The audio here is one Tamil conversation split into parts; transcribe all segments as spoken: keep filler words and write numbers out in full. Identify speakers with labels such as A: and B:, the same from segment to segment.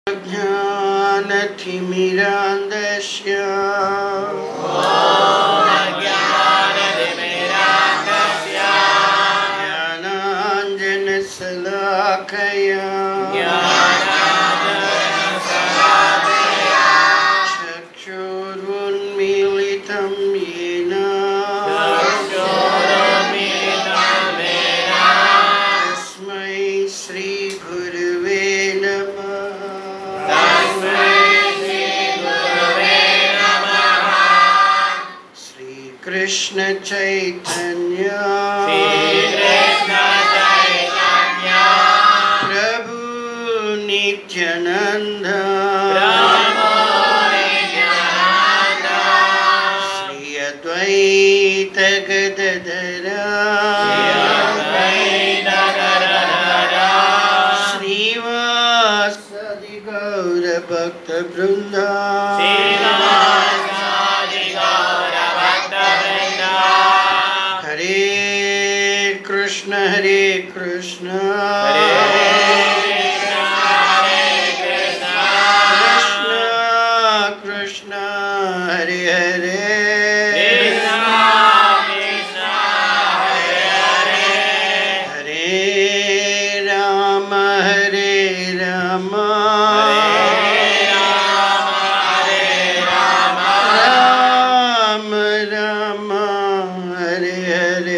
A: ज्ञानतिमिरान्धस्य ज्ञानाञ्जनशलाकया चक्षुरुन्मीलितं येन तस्मै श्रीगुरुवे नमः। कृष्ण चैतन्य प्रभु नित्यानंद श्री अद्वैत गदाधर श्रीवासादि गौर भक्त वृंद हरे कृष्ण कृष्ण कृष्ण हरे हरे हरे राम हरे राम राम राम हरे हरे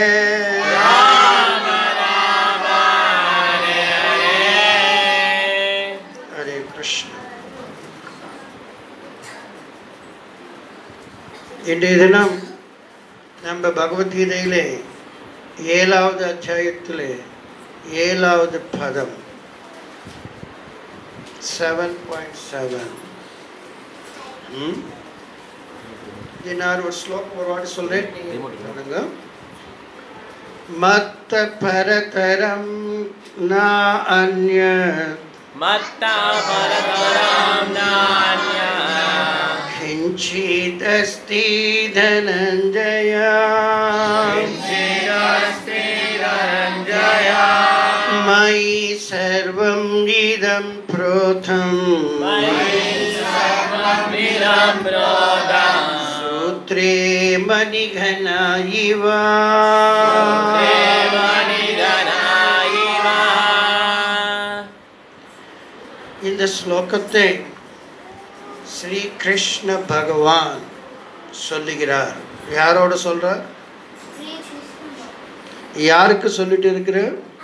A: இன்றைய தினம் நம்ம பகவத்கீதையிலே ஏழாவது அத்தியாயத்திலே ஏழாவது பதம் செவன் பாயிண்ட் செவன் நான் ஒரு ஸ்லோகம் ஒரு வாட்டி சொல்றேன், நீங்க மத்த பரதரம் நா அன்ய
B: மத்த பரதரம் நா அன்ய
A: किंचिदस्ति धनंजय
B: किंचिदस्ति धनंजय
A: मयि सर्वं इदं प्रोतं
B: मयि सर्वं इदं प्रोतं
A: सूत्रे मणिघना इव
B: सूत्रे मणिघना इव।
A: இந்த ஸ்லோகத்தை ஸ்ரீ கிருஷ்ண பகவான் சொல்லுகிறார். யாரோட சொல்றார்? யாருக்கு சொல்லிட்டு இருக்கிற?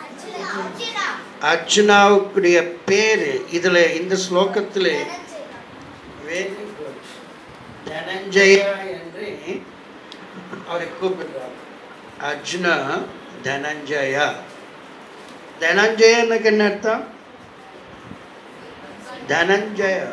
A: அர்ஜுனாவுடைய பேரு இதுல இந்த ஸ்லோகத்திலே தனஞ்சயா என்று அவரை கூப்பிடுறார். அர்ஜுனா தனஞ்சயா. தனஞ்சயனுக்கு என்ன அர்த்தம்? தனஞ்சயா.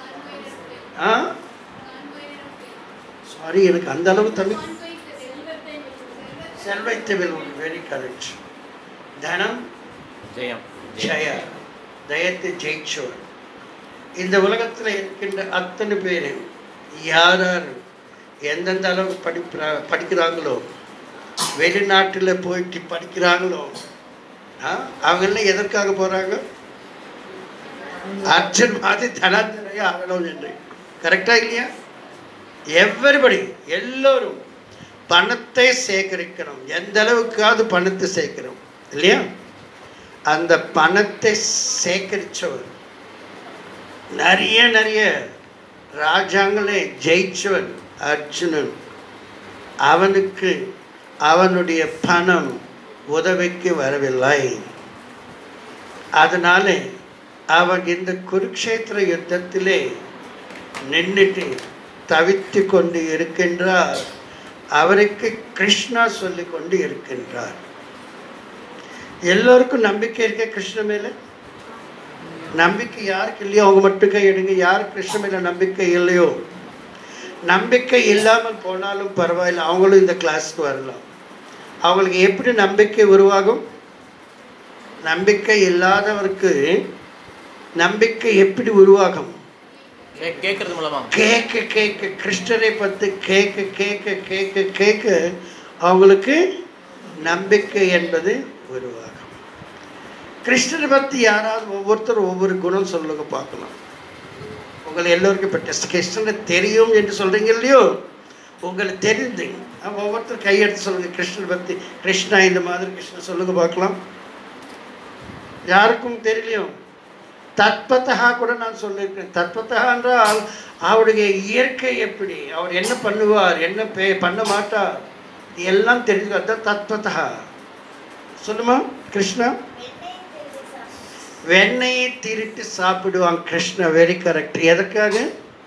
A: சாரி, எனக்கு அந்த அளவு தமிழ் செல்வத்தை வெல்வது. Very correct. தனம்
B: ஜெயம்
A: ஜெய, தயத்தை ஜெயிச்சவர். இந்த உலகத்தில் இருக்கின்ற அத்தனை பேர் யார் யார் எந்தெந்த அளவுக்கு படிப்பா படிக்கிறாங்களோ வெளிநாட்டில் போயிட்டு படிக்கிறாங்களோ அவங்கெல்லாம் எதற்காக போகிறாங்க? அர்ஜுன் மாதிரி தனாஞ்சனையா ஆகணும் என்று. கரெக்டா இல்லையா? எவ்வரிபடி எல்லோரும் பணத்தை சேகரிக்கணும். எந்த அளவுக்காவது பணத்தை சேர்க்கிறோம் இல்லையா? அந்த பணத்தை சேகரித்தவர், நிறைய நிறைய ராஜாங்களே ஜெயிச்சவன் அர்ஜுனன். அவனுக்கு அவனுடைய பணம் உதவிக்கு வரவில்லை. அதனால அவன் இந்த குருக்ஷேத்திர யுத்தத்திலே நின்றுட்டு தவித்து கொண்டு இருக்கின்றார். அவருக்கு கிருஷ்ணா சொல்லி கொண்டு இருக்கின்றார். எல்லோருக்கும் நம்பிக்கை இருக்க கிருஷ்ண மேல. நம்பிக்கை யாருக்கு இல்லையோ அவங்க மட்டும் கை எடுங்க. யார் கிருஷ்ண மேல நம்பிக்கை இல்லையோ, நம்பிக்கை இல்லாமல் போனாலும் பரவாயில்லை, அவங்களும் இந்த கிளாஸ்க்கு வரலாம். அவங்களுக்கு எப்படி நம்பிக்கை உருவாகும்? நம்பிக்கை இல்லாதவருக்கு நம்பிக்கை எப்படி உருவாகும்?
B: கேட்கறது மூலமா.
A: கேட்க கேட்க கிருஷ்ணரை பற்றி கேட்க கேட்க கேட்க கேட்க அவங்களுக்கு நம்பிக்கை என்பது உருவாகும். கிருஷ்ணரை பற்றி யாராவது ஒவ்வொருத்தரும் ஒவ்வொரு குணம் சொல்லுங்க பார்க்கலாம். உங்களை எல்லோருக்கும் இப்போ டெஸ்ட் கிருஷ்ணனை தெரியும் என்று சொல்கிறீங்க இல்லையோ, உங்களுக்கு தெரிந்து ஒவ்வொருத்தர் கையெடுத்து சொல்லுங்கள் கிருஷ்ணனை பற்றி. கிருஷ்ணா இந்த மாதிரி கிருஷ்ணன் சொல்லுங்க பார்க்கலாம். யாருக்கும் தெரியலையோ தத்பத்தகா கூட நான் சொல்லியிருக்கேன். தத்பத்தகா என்றால் அவருடைய இயற்கை எப்படி, அவர் என்ன பண்ணுவார், என்ன பே பண்ண மாட்டார், எல்லாம் தெரிஞ்சு அதுதான் தத்பத்தகா. சொல்லுமா கிருஷ்ணா? வெண்ணெயை திருட்டு சாப்பிடுவாங்க கிருஷ்ணா. Very correct. எதற்காக?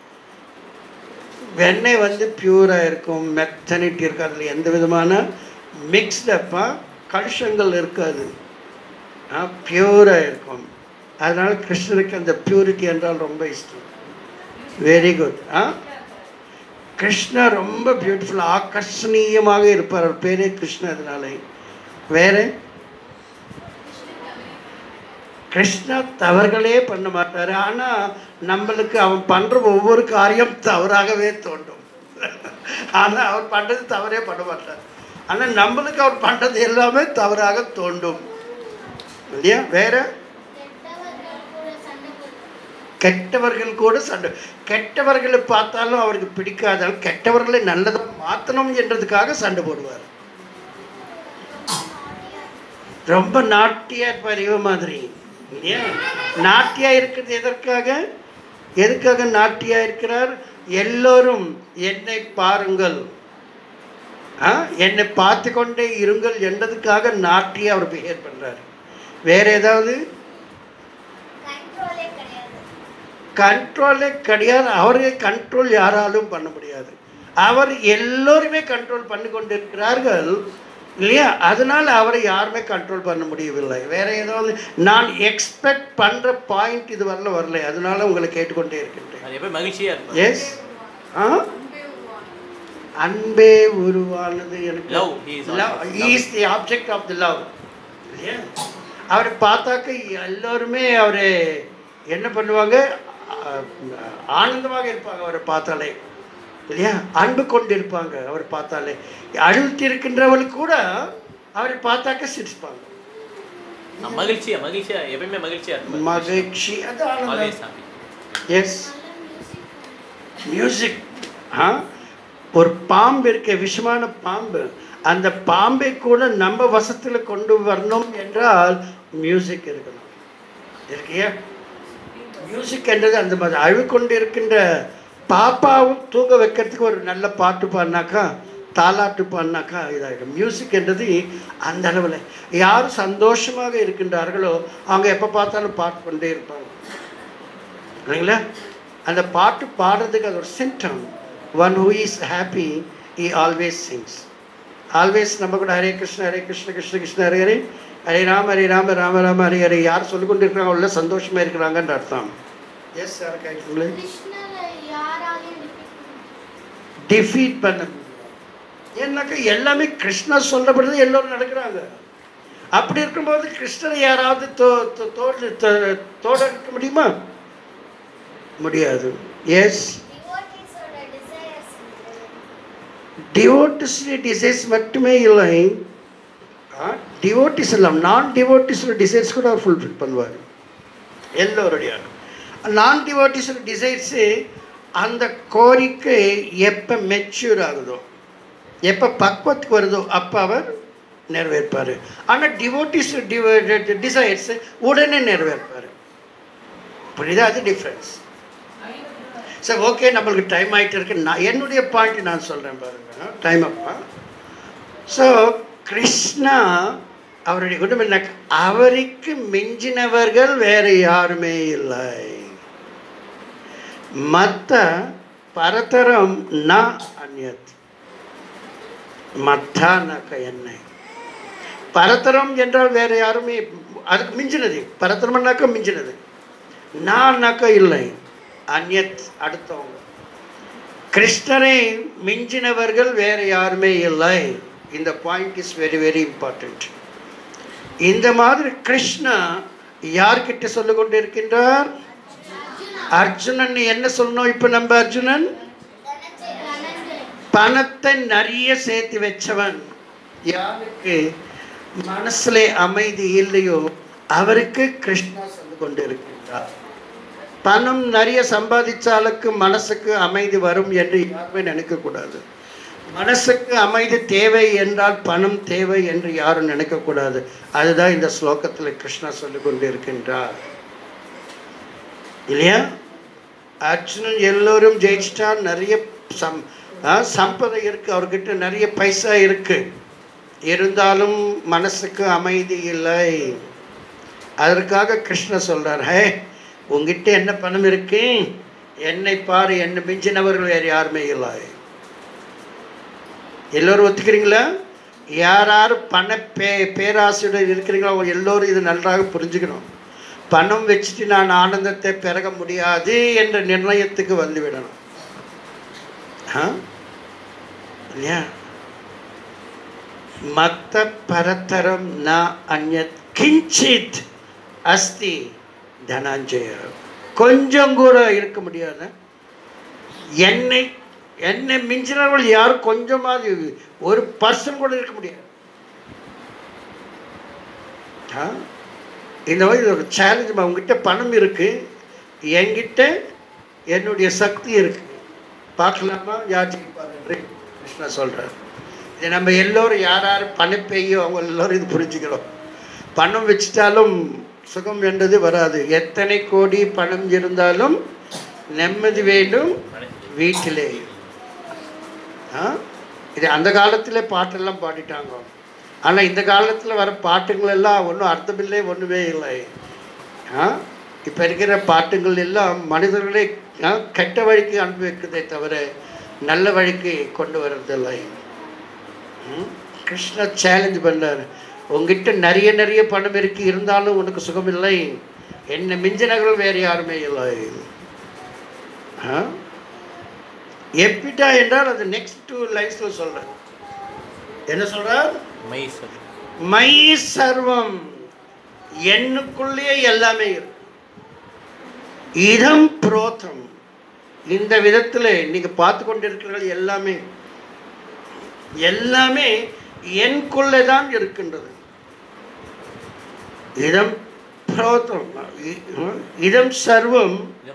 A: வெண்ணெய் வந்து பியூராக இருக்கும், மெத்தனிட்டி இருக்காது, அதில் எந்த விதமான மிக்ஸ்டப்பாக கலுஷங்கள் இருக்காது, பியூராக இருக்கும். அதனால் கிருஷ்ணருக்கு அந்த பியூரிட்டி என்றால் ரொம்ப இஷ்டம். Very good. ஆ கிருஷ்ணா ரொம்ப பியூட்டிஃபுல், ஆகர்ஷணீயமாக இருப்பார். அவர் பேரே கிருஷ்ணா. அதனால வேறு கிருஷ்ணா தவறுகளே பண்ண மாட்டார். ஆனால் நம்மளுக்கு அவன் பண்ணுற ஒவ்வொரு காரியம் தவறாகவே தோன்றும். ஆனால் அவர் பண்ணுறது தவறே பண்ண மாட்டார். ஆனால் நம்மளுக்கு அவர் பண்ணுறது எல்லாமே தவறாக தோன்றும் இல்லையா? வேற கெட்டவர்கள் கூட சண்டை. கெட்டவர்களை பார்த்தாலும் அவருக்கு பிடிக்காத, கெட்டவர்களை நல்லதாக மாற்றணும் என்றதுக்காக சண்டை போடுவார். ரொம்ப நாட்டியாக இருப்பார் இவ மாதிரி இல்லையா? நாட்டியாக இருக்கிறது எதற்காக? எதுக்காக நாட்டியாக இருக்கிறார்? எல்லோரும் என்னை பாருங்கள், என்னை பார்த்து கொண்டே இருங்கள் என்றதுக்காக நாட்டியாக அவர் பிஹேவ் பண்ணுறார். வேற ஏதாவது? கண்ட்ரோலே கிடையாது. அவரை கண்ட்ரோல் யாராலும் பண்ண முடியாது. அவர் எல்லோருமே கண்ட்ரோல் பண்ணி கொண்டு இருக்கிறார்கள் இல்லையா? அதனால் அவரை யாருமே கண்ட்ரோல் பண்ண முடியவில்லை. வேற ஏதாவது நான் எக்ஸ்பெக்ட் பண்ணுற பாயிண்ட் இது வரல வரல அதனால உங்களை கேட்டுக்கொண்டே இருக்கின்றேன்.
B: மகிழ்ச்சியா இருக்கு.
A: எஸ். ஆ அன்பே உருவானது எனக்கு.
B: Love
A: is the object of the love. அவரை பார்த்தாக்க எல்லோருமே அவரை என்ன பண்ணுவாங்க? ஆனந்தமாக இருப்பாங்க அவரை பார்த்தாலே இல்லையா? அன்பு கொண்டு இருப்பாங்க அவர் பார்த்தாலே. அழுத்தி இருக்கின்றவர்களுக்கு கூட அவரை பார்த்தாக்க சிரிப்பாங்க.
B: மகிழ்ச்சியா மகிழ்ச்சியா எப்பவுமே மகிழ்ச்சியா இருக்கும்.
A: மகிழ்ச்சி அது ஆனந்தம். எஸ். மியூசிக். ஆ ஒரு பாம்பு இருக்க, விஷமான பாம்பு, அந்த பாம்பை கூட நம்ம வசத்தில் கொண்டு வரணும் என்றால் மியூசிக் இருக்கணும். இருக்கியா? மியூசிக் என்றது அந்த மாதிரி அழுகொண்டு இருக்கின்ற பாப்பாவும் தூங்க வைக்கிறதுக்கு ஒரு நல்ல பாட்டு பாடினாக்கா, தாலாட்டு பாடினாக்கா இதாகிடும். மியூசிக் என்றது அந்த அளவில் யார் சந்தோஷமாக இருக்கின்றார்களோ அவங்க எப்போ பார்த்தாலும் பாட்டு கொண்டே இருப்பாங்க இல்லைங்களா? அந்த பாட்டு பாடுறதுக்கு அது ஒரு symptom. One who is happy he always sings. Always நம்ம கூட ஹரே கிருஷ்ண ஹரே கிருஷ்ண கிருஷ்ண கிருஷ்ண ஹரே ஹரே ஹரே ராம ஹரே ராம ராம ராம ஹரே ஹரே. யார் சொல்லி கொண்டு இருக்கிறாங்க அவ்வளோ சந்தோஷமாக இருக்கிறாங்கன்ற அர்த்தம். Yes sir கேட்குங்களே. டிஃபீட் பண்ண ஏன்னாக்கா எல்லாமே கிருஷ்ணா சொல்றபடி எல்லோரும் நடக்கிறாங்க. அப்படி இருக்கும்போது கிருஷ்ணரை யாராவது தோட இருக்க முடியுமா? முடியாது. எஸ். டிவோட்டிஸ்ல டிசைர்ஸ் மட்டுமே இல்லை, டிவோட்டிஸ் எல்லாம் நான் டிவோட்டிஸ்ல டிசைர்ஸ் கூட அவர் ஃபுல்ஃபில் பண்ணுவார். எல்லோருடைய நான் டிவோட்டிஸ்ல டிசைர்ஸு அந்த கோரிக்கை எப்போ மெச்சூர் ஆகுதோ, எப்போ பக்குவத்துக்கு வருதோ அப்போ அவர் நிறைவேற்பார். ஆனால் டிவோட்டிஸ் டிசைர்ஸ் உடனே நிறைவேற்பார். புரியுதா? அது டிஃப்ரென்ஸ். சார் ஓகே, நம்மளுக்கு டைம் ஆகிட்டு இருக்கு. நான் என்னுடைய பாயிண்ட் நான் சொல்கிறேன் பாருங்க. டைம் அப்பா. ஸோ கிருஷ்ணா அவருடைய குடும்பம் என்ன, அவருக்கு மிஞ்சினவர்கள் வேறு யாருமே இல்லை. மத்த பரதரம் ந அந்யத். மத்தானாக்க என்ன? பரதரம் என்றால் வேறு யாருமே அதுக்கு மிஞ்சினது. பரதரம்னாக்க மிஞ்சினது. நான்னாக்க இல்லை, அந்யத் அடுத்தவங்க. கிருஷ்ணரை மிஞ்சினவர்கள் வேறு யாருமே இல்லை. இந்த point is very very important. இந்த மாதிரி கிருஷ்ணா யார்கிட்ட சொல்லி கொண்டு இருக்கின்றார்? அர்ஜுனன் என்ன சொல்லணும்? இப்போ நம்ம அர்ஜுனன் பணத்தை நிறைய சேர்த்து வச்சவன். யாருக்கு மனசுல அமைதி இல்லையோ அவருக்கு கிருஷ்ணா சொல்லி கொண்டு இருக்கின்றார். பணம் நிறைய சம்பாதிச்சாலுக்கு மனசுக்கு அமைதி வரும் என்று யாருமே நினைக்கக்கூடாது. மனசுக்கு அமைதி தேவை என்றால் பணம் தேவை என்று யாரும் நினைக்கக்கூடாது. அதுதான் இந்த ஸ்லோகத்தில் கிருஷ்ணா சொல்லி கொண்டு இருக்கின்றார் இல்லையா? அர்ஜுனன் எல்லோரும் ஜெயிச்சிட்டா, நிறைய சம் சம்பதை இருக்கு, அவர்கிட்ட நிறைய பைசா இருக்கு, இருந்தாலும் மனசுக்கு அமைதி இல்லை. அதற்காக கிருஷ்ணர் சொல்றார், ஹே உங்ககிட்ட என்ன பணம் இருக்கு, என்னை பாரு, என்னை மிஞ்சினவர்கள் வேறு யாருமே இல்லை. எல்லோரும் ஒத்துக்கிறீங்களா? யார் யார் பண பே பேராசையுடன் இருக்கிறீங்களோ அவங்க எல்லோரும் இது நன்றாக புரிஞ்சுக்கணும். பணம் வச்சுட்டு நான் ஆனந்தத்தை பெருக முடியாது என்ற நிர்ணயத்துக்கு வந்து விடணும். ஆ இல்லையா? மத்த பரத்தரம் ந அந்யத் கிஞ்சித் அஸ்தி தனஞ்சய. கொஞ்சம் கூட இருக்க முடியாது. என்னை என்னை மிஞ்சினவர்கள் யாரும் கொஞ்சமாவது ஒரு பர்சன் கூட இருக்க முடியாது. இந்த மாதிரி ஒரு சேலஞ்ச். அவங்ககிட்ட பணம் இருக்கு, என்கிட்ட என்னுடைய சக்தி இருக்கு, பார்க்கலாமா யார் ஜெயிப்பார் என்று கிருஷ்ணா சொல்றார். இது நம்ம எல்லோரும் யார் யார் பணப்பையோ அவங்க எல்லோரும் இது புரிஞ்சுக்கிறோம். பணம் வச்சுட்டாலும் சுகம் என்றது வராது. எத்தனை கோடி பணம் இருந்தாலும் நிம்மதி வேண்டும் வீட்டிலே. இது அந்த காலத்திலே பாட்டெல்லாம் பாடிட்டாங்க. ஆனால் இந்த காலத்தில் வர பாட்டுங்கள் எல்லாம் ஒன்றும் அர்த்தமில்லை, ஒன்றுமே இல்லை. இப்போ இருக்கிற பாட்டுங்கள் எல்லாம் மனிதர்களே கெட்ட வழிக்கு அனுப்பி வைக்கிறதே தவிர நல்ல வழிக்கு கொண்டு வர்றதில்லை. கிருஷ்ணா சேலஞ்ச் பண்ணார், உங்ககிட்ட நிறைய நிறைய பணம் இருக்கு, இருந்தாலும் உனக்கு சுகம் இல்லை, என்னை மிஞ்சினவர்கள் வேறு யாருமே இல்லை. எப்பிட்டா என்றால் அது நெக்ஸ்ட் டூ லைன்ஸ்ல சொல்றேன். என்ன சொல்றார்? மை சர்வம், என்னுக்குள்ளேயே எல்லாமே இருக்கு. இதம் புரோத்தம், இந்த விதத்தில் நீங்க பார்த்து கொண்டிருக்கிறீர்கள் எல்லாமே எல்லாமே எனக்குள்ளே தான் இருக்கின்றது. இதம் புரோத்தம், இதம் சர்வம்,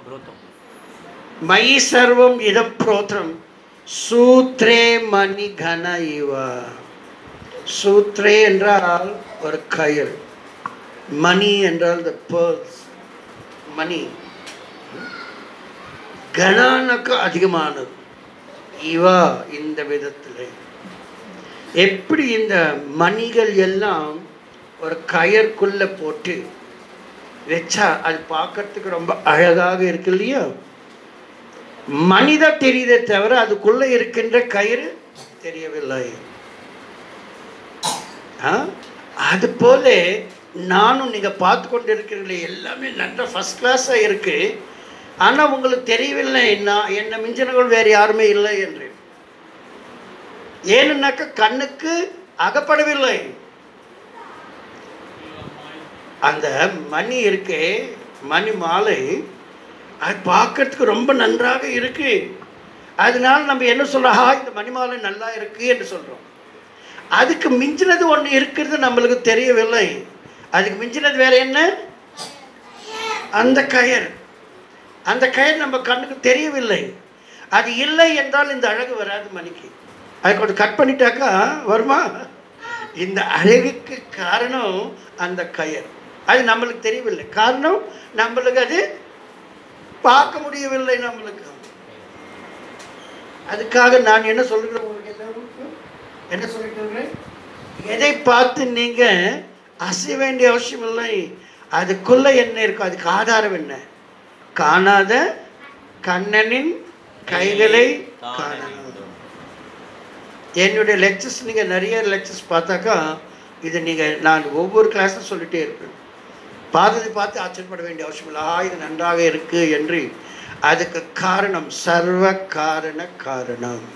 A: மை சர்வம் இதம் புரோத்தம் சூத்ரே மணி கன இவா. சூத்ரே என்றால் ஒரு கயிறு, மணி என்றால் the pearls, மணி. கணனுக்கு அதிகமானது. இவா இந்த விதத்தில் எப்படி இந்த மணிகள் எல்லாம் ஒரு கயற்குள்ள போட்டு வச்சா அது பார்க்கறதுக்கு ரொம்ப அழகாக இருக்கு இல்லையா? மனித தெரியுதே தவிர அதுக்குள்ள இருக்கின்ற கயிறு தெரியவில்லை. அது போல நானும் நீங்க பார்த்து கொண்டு இருக்கிறீங்களே எல்லாமே நல்ல ஃபர்ஸ்ட் கிளாஸா இருக்கு, ஆனா உங்களுக்கு தெரியவில்லை நான் என்ன மிஞ்சினவர்கள் வேறு யாருமே இல்லை என்று. ஏன்னாக்க கண்ணுக்கு அகப்படவில்லை. அந்த மணி இருக்கே, மணி மாலை, அது பார்க்கறதுக்கு ரொம்ப நன்றாக இருக்கு. அதனால நம்ம என்ன சொல்றோம், ஹா இந்த மணி மாலை நல்லா இருக்கு என்று சொல்றோம். அதுக்கு மிஞ்சினது ஒன்று இருக்கிறது நம்மளுக்கு தெரியவில்லை. அதுக்கு மிஞ்சினது வேற என்ன? அந்த கயர். அந்த கயர் நம்ம கண்ணுக்கு தெரியவில்லை. அது இல்லை என்றால் இந்த அழகு வராது மணிக்கு. அதை கொஞ்சம் கட் பண்ணிட்டாக்கா வருமா? இந்த அழகுக்கு காரணம் அந்த கயர். அது நம்மளுக்கு தெரியவில்லை. காரணம் நம்மளுக்கு அது பார்க்க முடியவில்லை. நம்மளுக்கு அதுக்காக நான் என்ன சொல்கிறேன் உங்களுக்கு எல்லாருக்கும் என்ன சொல்லிட்டு, எதை பார்த்து நீங்க அசைய வேண்டிய அவசியம் இல்லை. அதுக்குள்ள என்ன இருக்கும், அதுக்கு ஆதாரம் என்ன? காணாத கண்ணனின் கைகளை காணலாம். என்னுடைய லெக்சர்ஸ் நீங்கள் நிறைய லெக்சர்ஸ் பார்த்தாக்கா இது நீங்கள் நான் ஒவ்வொரு கிளாஸும் சொல்லிகிட்டே இருப்பேன். பார்த்ததை பார்த்து ஆச்சரியப்பட வேண்டிய அவசியம் இல்லை. ஆ இது நன்றாக இருக்கு என்று. அதுக்கு காரணம் சர்வ காரண காரணம்.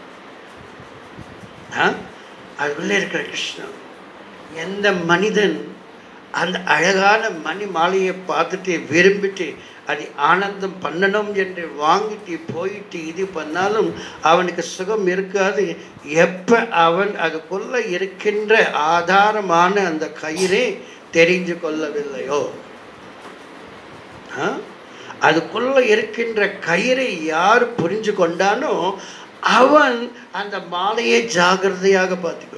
A: அதுக்குள்ளே இருக்கிற கிருஷ்ணன். எந்த மனிதன் அந்த அழகான மணி மாலையை பார்த்துட்டு விரும்பிட்டு அது ஆனந்தம் பண்ணணும் என்று வாங்கிட்டு போயிட்டு இது பண்ணாலும் அவனுக்கு சுகம் இருக்காது. எப்போ அவன் அதுக்குள்ள இருக்கின்ற ஆதாரமான அந்த கயிறே தெரிந்து கொள்ளவில்லையோ? அதுக்குள்ள இருக்கின்ற கயிறை யார் புரிஞ்சு கொண்டானோ அவன் அந்த மாலையை ஜாகிரதையாக பார்த்துக்கிறோம்.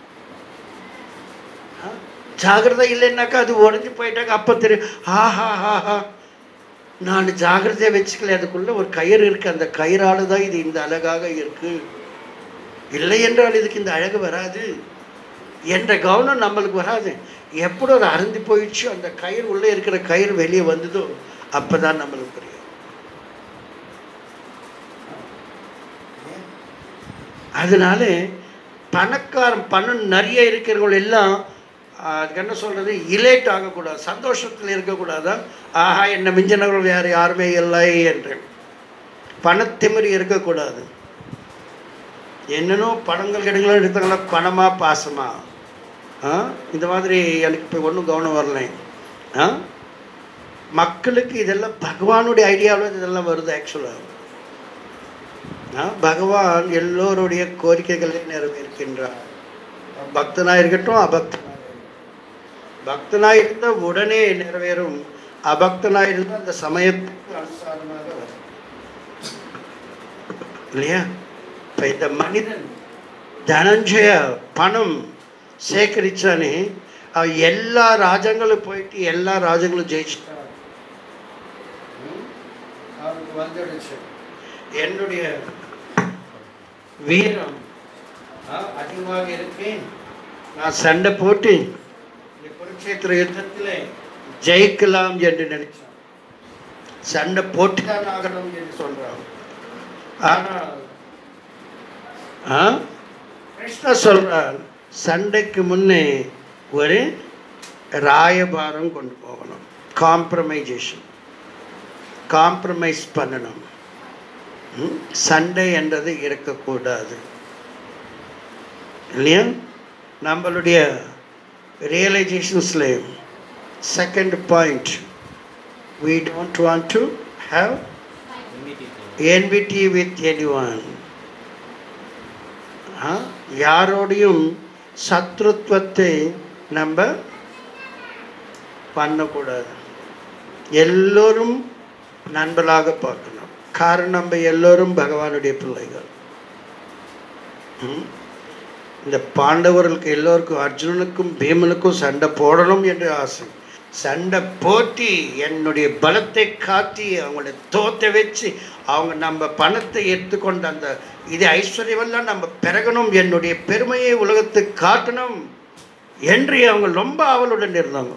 A: ஜாகிரதை இல்லைன்னாக்கா அது உடஞ்சி போயிட்டாங்க. அப்போ தெரியும், ஆஹா ஹாஹா நான் ஜாகிரதையாக வச்சுக்கல, அதுக்குள்ள ஒரு கயிறு இருக்கு, அந்த கயிறால தான் இது இந்த அழகாக இருக்கு, இல்லை என்றால் இதுக்கு இந்த அழகு வராது என்ற கவனம் நம்மளுக்கு வராது. எப்படி ஒரு அருந்தி போயிடுச்சு, அந்த கயிறு உள்ளே இருக்கிற கயிறு வெளியே வந்ததோ அப்பதான் நம்மளுக்கு புரியும். அதனால பணக்காரன் பணம் நிறைய இருக்கிறவங்க எல்லாம் அதுக்கு என்ன சொல்றது, இலேட் ஆகக்கூடாது, சந்தோஷத்தில் இருக்கக்கூடாதான். ஆஹா என்ன மிஞ்சினவர்கள் யார் யாருமே இல்லை என்று பணத்திமிரி இருக்கக்கூடாது. என்னென்னோ படங்கள் கிடைக்கலாம் எடுத்தாங்களா, பணமா பாசமா, இந்த மாதிரி எனக்கு இப்போ ஒன்றும் கவனம் வரலை. ஆ மக்களுக்கு இதெல்லாம் பகவானுடைய ஐடியாவில் இதெல்லாம் வருது. ஆக்சுவலாக பகவான் எல்லோருடைய கோரிக்கைகளை நிறைவேற்கின்றார். பக்தனாக இருக்கட்டும், அபக்தனாக பக்தனாக இருந்தால் உடனே நிறைவேறும், அபக்தனாக இருந்தால் அந்த சமயத்துக்கு அனுசாரமாக வரும் இல்லையா? இப்போ இந்த மனிதன் தனஞ்சய பணம் சேகரிச்சானே, அவன் எல்லா ராஜங்களும் போயிட்டு எல்லா ராஜங்களும் ஜெயிச்சிட்டான். அவனுக்கு வந்துடுச்சு, என்னுடைய வீரம் அதிகமாக இருக்கேன், நான் சண்டை போட்டு இந்த குருட்சேத்திர யுத்தத்தில் ஜெயிக்கலாம் என்று நினைச்சான். சண்டை போட்டுதான் ஆகணும் என்று சொல்றான். ஆனால் கிருஷ்ணா சொல்றார், சண்டைக்கு முன்னே ஒரு ராயபாரம் கொண்டு போகணும், காம்ப்ரமைசேஷன், காம்ப்ரமைஸ் பண்ணணும். சண்டை என்றது இருக்கக்கூடாது இல்லையா? நம்மளுடைய ரியலைசேஷன்ஸ்ல second point, we don't want to have enmity with anyone. யாரோடையும் சத்ருத்வத்தை நம்ம பண்ணக்கூடாது, எல்லோரும் நண்பர்களாக பார்க்கணும். காரணம் நம்ம எல்லோரும் பகவானுடைய பிள்ளைகள். இந்த பாண்டவர்களுக்கு எல்லோருக்கும், அர்ஜுனனுக்கும் பீமனுக்கும் சண்டை போடணும் என்று ஆசை. சண்டை போட்டி என்னுடைய பலத்தை காட்டி அவங்கள தோத்த வச்சு அவங்க நம்ம பணத்தை எடுத்துக்கொண்டு அந்த இது ஐஸ்வர்யமெல்லாம் நம்ம பெறகணும், என்னுடைய பெருமையை உலகத்துக்கு காட்டணும் என்று அவங்க ரொம்ப ஆவலுடன் இருந்தாங்க.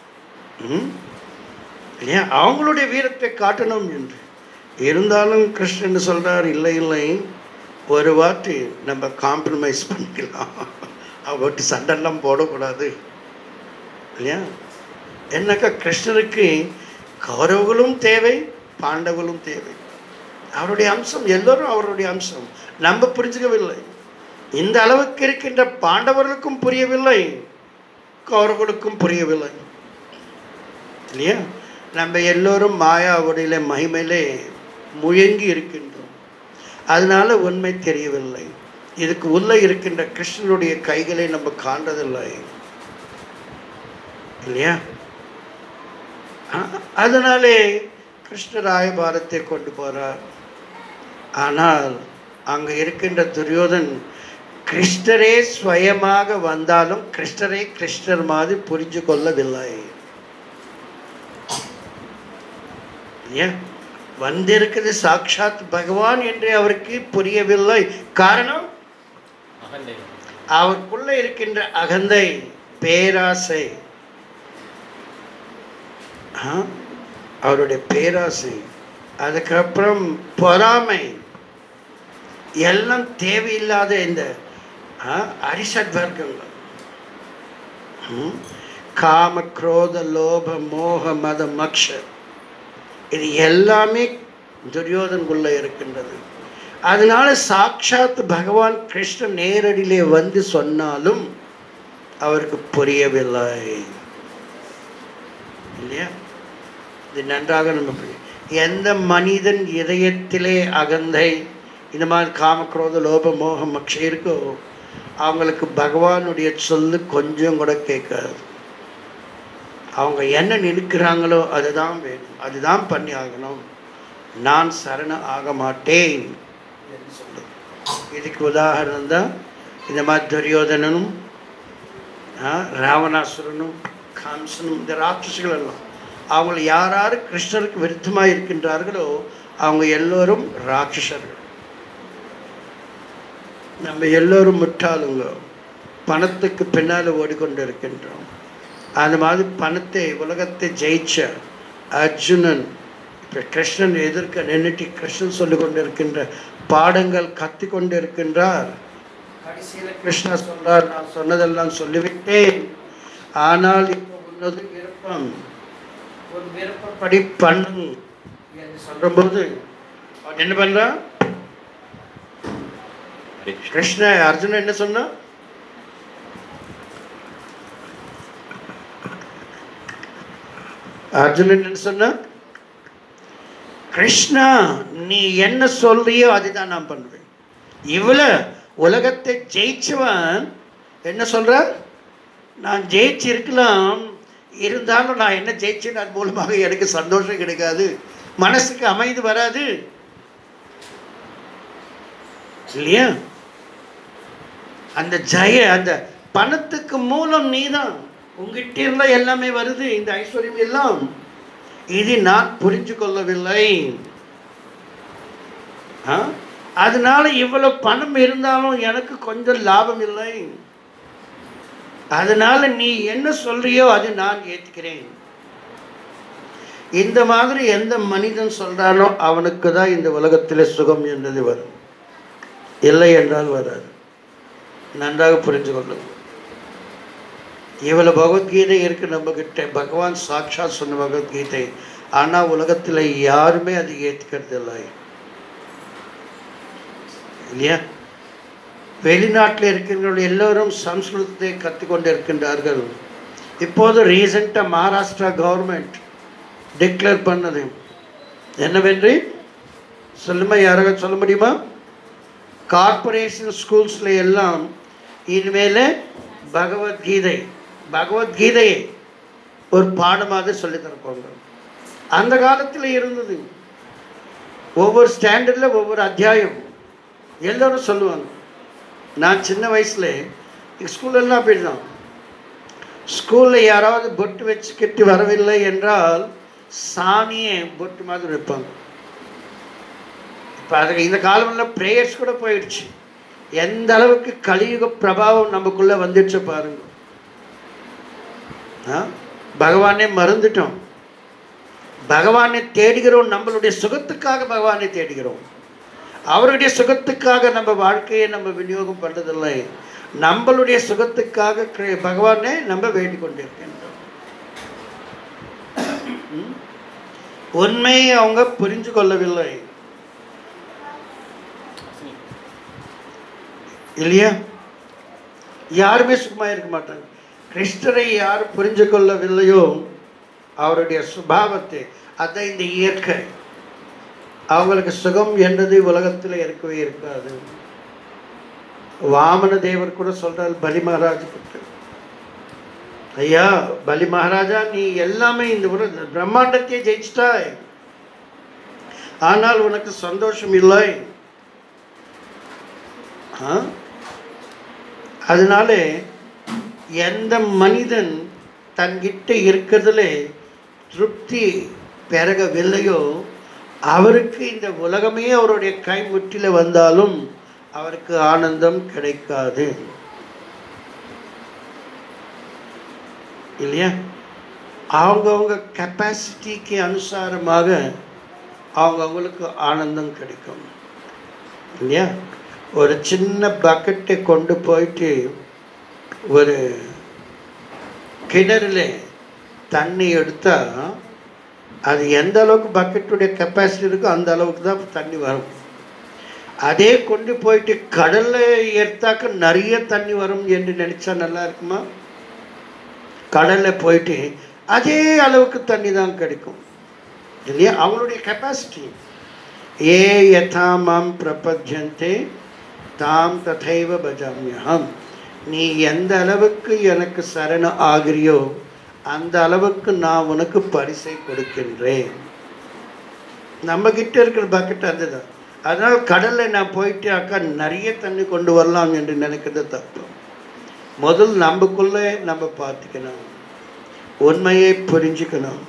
A: இல்லையா? அவங்களுடைய வீரத்தை காட்டணும் என்று இருந்தாலும் கிருஷ்ணன் சொல்றார், இல்லை இல்லை ஒரு வாட்டி நம்ம காம்ப்ரமைஸ் பண்ணிக்கலாம், அவட்டு சண்டெல்லாம் போடக்கூடாது இல்லையா? என்னக்கா கிருஷ்ணருக்கு கௌரவர்களும் தேவை, பாண்டவர்களும் தேவை. அவருடைய அம்சம், எல்லோரும் அவருடைய அம்சம். நம்ம புரிஞ்சுக்கவில்லை. இந்த அளவுக்கு இருக்கின்ற பாண்டவர்களுக்கும் புரியவில்லை, கௌரவர்களுக்கும் புரியவில்லை இல்லையா? நம்ம எல்லோரும் மாயாவுடைய மகிமையிலே முயங்கி இருக்கின்றோம். அதனால உண்மை தெரியவில்லை. இதுக்கு உள்ள இருக்கின்ற கிருஷ்ணனுடைய கைகளை நம்ம காண்றதில்லை இல்லையா? அதனாலே கிருஷ்ண ராயபாரத்தை கொண்டு போறார். ஆனால் அங்க இருக்கின்ற துரியோதன் கிருஷ்ணரே ஸ்வயமாக வந்தாலும் கிருஷ்ணரை கிருஷ்ணர் மாதிரி புரிஞ்சு கொள்ளவில்லை. ஏன் வந்திருக்கிறது சாட்சாத் பகவான் என்று அவருக்கு புரியவில்லை. காரணம் அவருக்குள்ள இருக்கின்ற அகந்தை, பேராசை, அவருடைய பேராசை, அதுக்கப்புறம் பொறாமை, எல்லாம் தேவையில்லாத இந்த அரிஷட் வர்க்கங்கள், காம குரோத லோப மோக மத மக்ஷ, இது எல்லாமே துரியோதனுக்குள்ள இருக்கின்றது. அதனால சாட்சாத் பகவான் கிருஷ்ணன் நேரடியிலே வந்து சொன்னாலும் அவருக்கு புரியவில்லை இல்லையா? இது நன்றாக நம்ம புரியும். எந்த மனிதன் இதயத்திலே அகந்தை, இந்த மாதிரி காமக்ரோத லோப மோகம் மக்ஷ இருக்கோ, அவங்களுக்கு பகவானுடைய சொல்லு கொஞ்சம் கூட கேட்காது. அவங்க என்ன நினைக்கிறாங்களோ அதுதான் வேணும், அதுதான் பண்ணி ஆகணும், நான் சரண ஆக மாட்டேன் என்று சொல்லு. இதுக்கு உதாரணம் தான் இந்த மாதிரி துரியோதனனும் ராவணாசுரனும் கம்சனும் இந்த ராட்சசிகள் எல்லாம். அவங்க யார் யார் கிருஷ்ணருக்கு விருத்தமாக இருக்கின்றார்களோ அவங்க எல்லோரும் ராட்சசர்கள். நம்ம எல்லோரும் முட்டாளுங்க, பணத்துக்கு பின்னால் ஓடிக்கொண்டு இருக்கின்றோம். அந்த மாதிரி பணத்தை உலகத்தை ஜெயிச்ச அர்ஜுனன் இப்போ கிருஷ்ணன் எதிர்க்க நின்றுட்டு கிருஷ்ணன் சொல்லி கொண்டு இருக்கின்ற பாடங்கள் கத்தி கொண்டு இருக்கின்றார். கடைசியில் கிருஷ்ணா சொல்றார், நான் சொன்னதெல்லாம் சொல்லிவிட்டேன், ஆனால் இப்போ உன்னது விருப்பம், ஒரு விருப்பப்படி பண்ணு என்று சொல்லும்போது அவன் என்ன பண்றான்? கிருஷ்ண அர்ஜுனன் என்ன சொன்னா? அர்ஜுனன் என்ன சொன்னா? கிருஷ்ணா நீ என்ன சொல்றியோ அதுதான் நான் பண்ணுவேன். இவ்வளோ உலகத்தை ஜெயிச்சவன் என்ன சொல்றார்? நான் ஜெயிச்சிருக்கலாம், இருந்தாலும் நான் என்ன ஜெயிச்சேன் அது மூலமாக எனக்கு சந்தோஷம் கிடைக்காது, மனசுக்கு அமைதி வராது இல்லையா? அந்த ஜெய அந்த பணத்துக்கு மூலம் நீதான், உங்ககிட்ட இருந்தா எல்லாமே வருது, இந்த ஐஸ்வர்யம் எல்லாம். இது நான் புரிஞ்சு கொள்ளவில்லை, அதனால இவ்வளவு பணம் இருந்தாலும் எனக்கு கொஞ்சம் லாபம் இல்லை, அதனால நீ என்ன சொல்றியோ அது நான் ஏற்றுக்கிறேன். இந்த மாதிரி எந்த மனிதன் சொல்றானோ அவனுக்கு தான் இந்த உலகத்தில் சுகம் என்றது வரும், இல்லை என்றால் வராது. நன்றாக புரிஞ்சு கொள்ளும். இவ்வளவு பகவத்கீதை இருக்கு நம்ம கிட்ட, பகவான் சாட்சாத் சொன்ன பகவத்கீதை. ஆனால் உலகத்தில் யாருமே அதை ஏற்றுக்கிறது இல்லை இல்லையா? வெளிநாட்டில் இருக்கிறவர்கள் எல்லோரும் சம்ஸ்கிருதத்தை கற்றுக்கொண்டு இருக்கின்றார்கள். இப்போது ரீசெண்டாக மகாராஷ்டிரா கவர்மெண்ட் டிக்ளேர் பண்ணது என்னவென்று சொல்லுமா? யாராவது சொல்ல முடியுமா? கார்பரேஷன் ஸ்கூல்ஸில் எல்லாம் இனிமேல் பகவத்கீதை பகவத்கீதையை ஒரு பாடமாக சொல்லி தரப்போங்க. அந்த காலத்தில் இருந்தது ஒவ்வொரு ஸ்டாண்டர்டில் ஒவ்வொரு அத்தியாயம் எல்லோரும் சொல்லுவாங்க. நான் சின்ன வயசில் ஸ்கூலெல்லாம் அப்படி தான். ஸ்கூலில் யாராவது பொட்டு வச்சுக்கிட்டு வரவில்லை என்றால் சாமியே பொட்டு மாதிரி வைப்பாங்க. இப்போ அதுக்கு இந்த காலமெல்லாம் ப்ரேயர்ஸ் கூட போயிடுச்சு. எந்த அளவுக்கு கலியுக பிரபாவம் நமக்குள்ளே வந்துடுச்சு பாருங்க. பகவானே மறந்துட்டோம், பகவானை தேடுகிறோம், நம்மளுடைய சுகத்துக்காக பகவானை தேடுகிறோம். அவருடைய சுகத்துக்காக நம்ம வாழ்க்கையை நம்ம விநியோகம் பண்ணுறதில்லை, நம்மளுடைய சுகத்துக்காக பகவானை நம்ம வேண்டிக் கொண்டிருக்கின்றோம். உண்மையை அவங்க புரிஞ்சு கொள்ளவில்லை இல்லையா? யாருமே சும்மா இருக்க மாட்டாங்க. கிருஷ்ணரை யார் புரிஞ்சு கொள்ளவில்லையோ அவருடைய சுபாவத்தை, அதை இந்த இயற்கை, அவங்களுக்கு சுகம் என்றது உலகத்தில் இருக்கவே இருக்காது. வாமன தேவர் கூட சொல்றார் பலி மகாராஜ் கிட்ட, ஐயா பலி மகாராஜா நீ எல்லாமே இந்த பிரம்மாண்டத்தையே ஜெயிச்சிட்டாய், ஆனால் உனக்கு சந்தோஷம் இல்லை. அதனால எந்த மனிதன் தன்கிட்ட இருக்கிறதுல திருப்தி பெறவில்லையோ அவருக்கு இந்த உலகமே அவருடைய கை முற்றில வந்தாலும் அவருக்கு ஆனந்தம் கிடைக்காது இல்லையா? அவங்கவுங்க கெப்பாசிட்டிக்கு அனுசாரமாக அவங்கவுங்களுக்கு ஆனந்தம் கிடைக்கும் இல்லையா? ஒரு சின்ன பக்கெட்டை கொண்டு போயிட்டு ஒரு கிணறுல தண்ணி எடுத்தால் அது எந்த அளவுக்கு பக்கெட்டுடைய கெப்பாசிட்டி இருக்கோ அந்த அளவுக்கு தான் தண்ணி வரும். அதே கொண்டு போயிட்டு கடலில் எடுத்தாக்க நிறைய தண்ணி வரும் என்று நினச்சா நல்லா இருக்குமா? கடலில் போயிட்டு அதே அளவுக்கு தண்ணி தான் கிடைக்கும் இல்லையா? அவங்களுடைய கெப்பாசிட்டி. ஏ யதா மாம் பிரபத்யந்தே தாம் ததைவ பஜாமியஹம். நீ எந்த அளவுக்கு எனக்கு சரண ஆகிறியோ அந்த அளவுக்கு நான் உனக்கு பரிசை கொடுக்கின்றேன். நம்ம கிட்ட இருக்கிற பக்கெட் அதுதான். அதனால் கடலில் நான் போயிட்டு அக்கா நிறைய தண்ணி கொண்டு வரலாம் என்று நினைக்கிறது தப்பு. முதல் நமக்குள்ளே நம்ம பார்த்துக்கணும், உண்மையை புரிஞ்சுக்கணும்.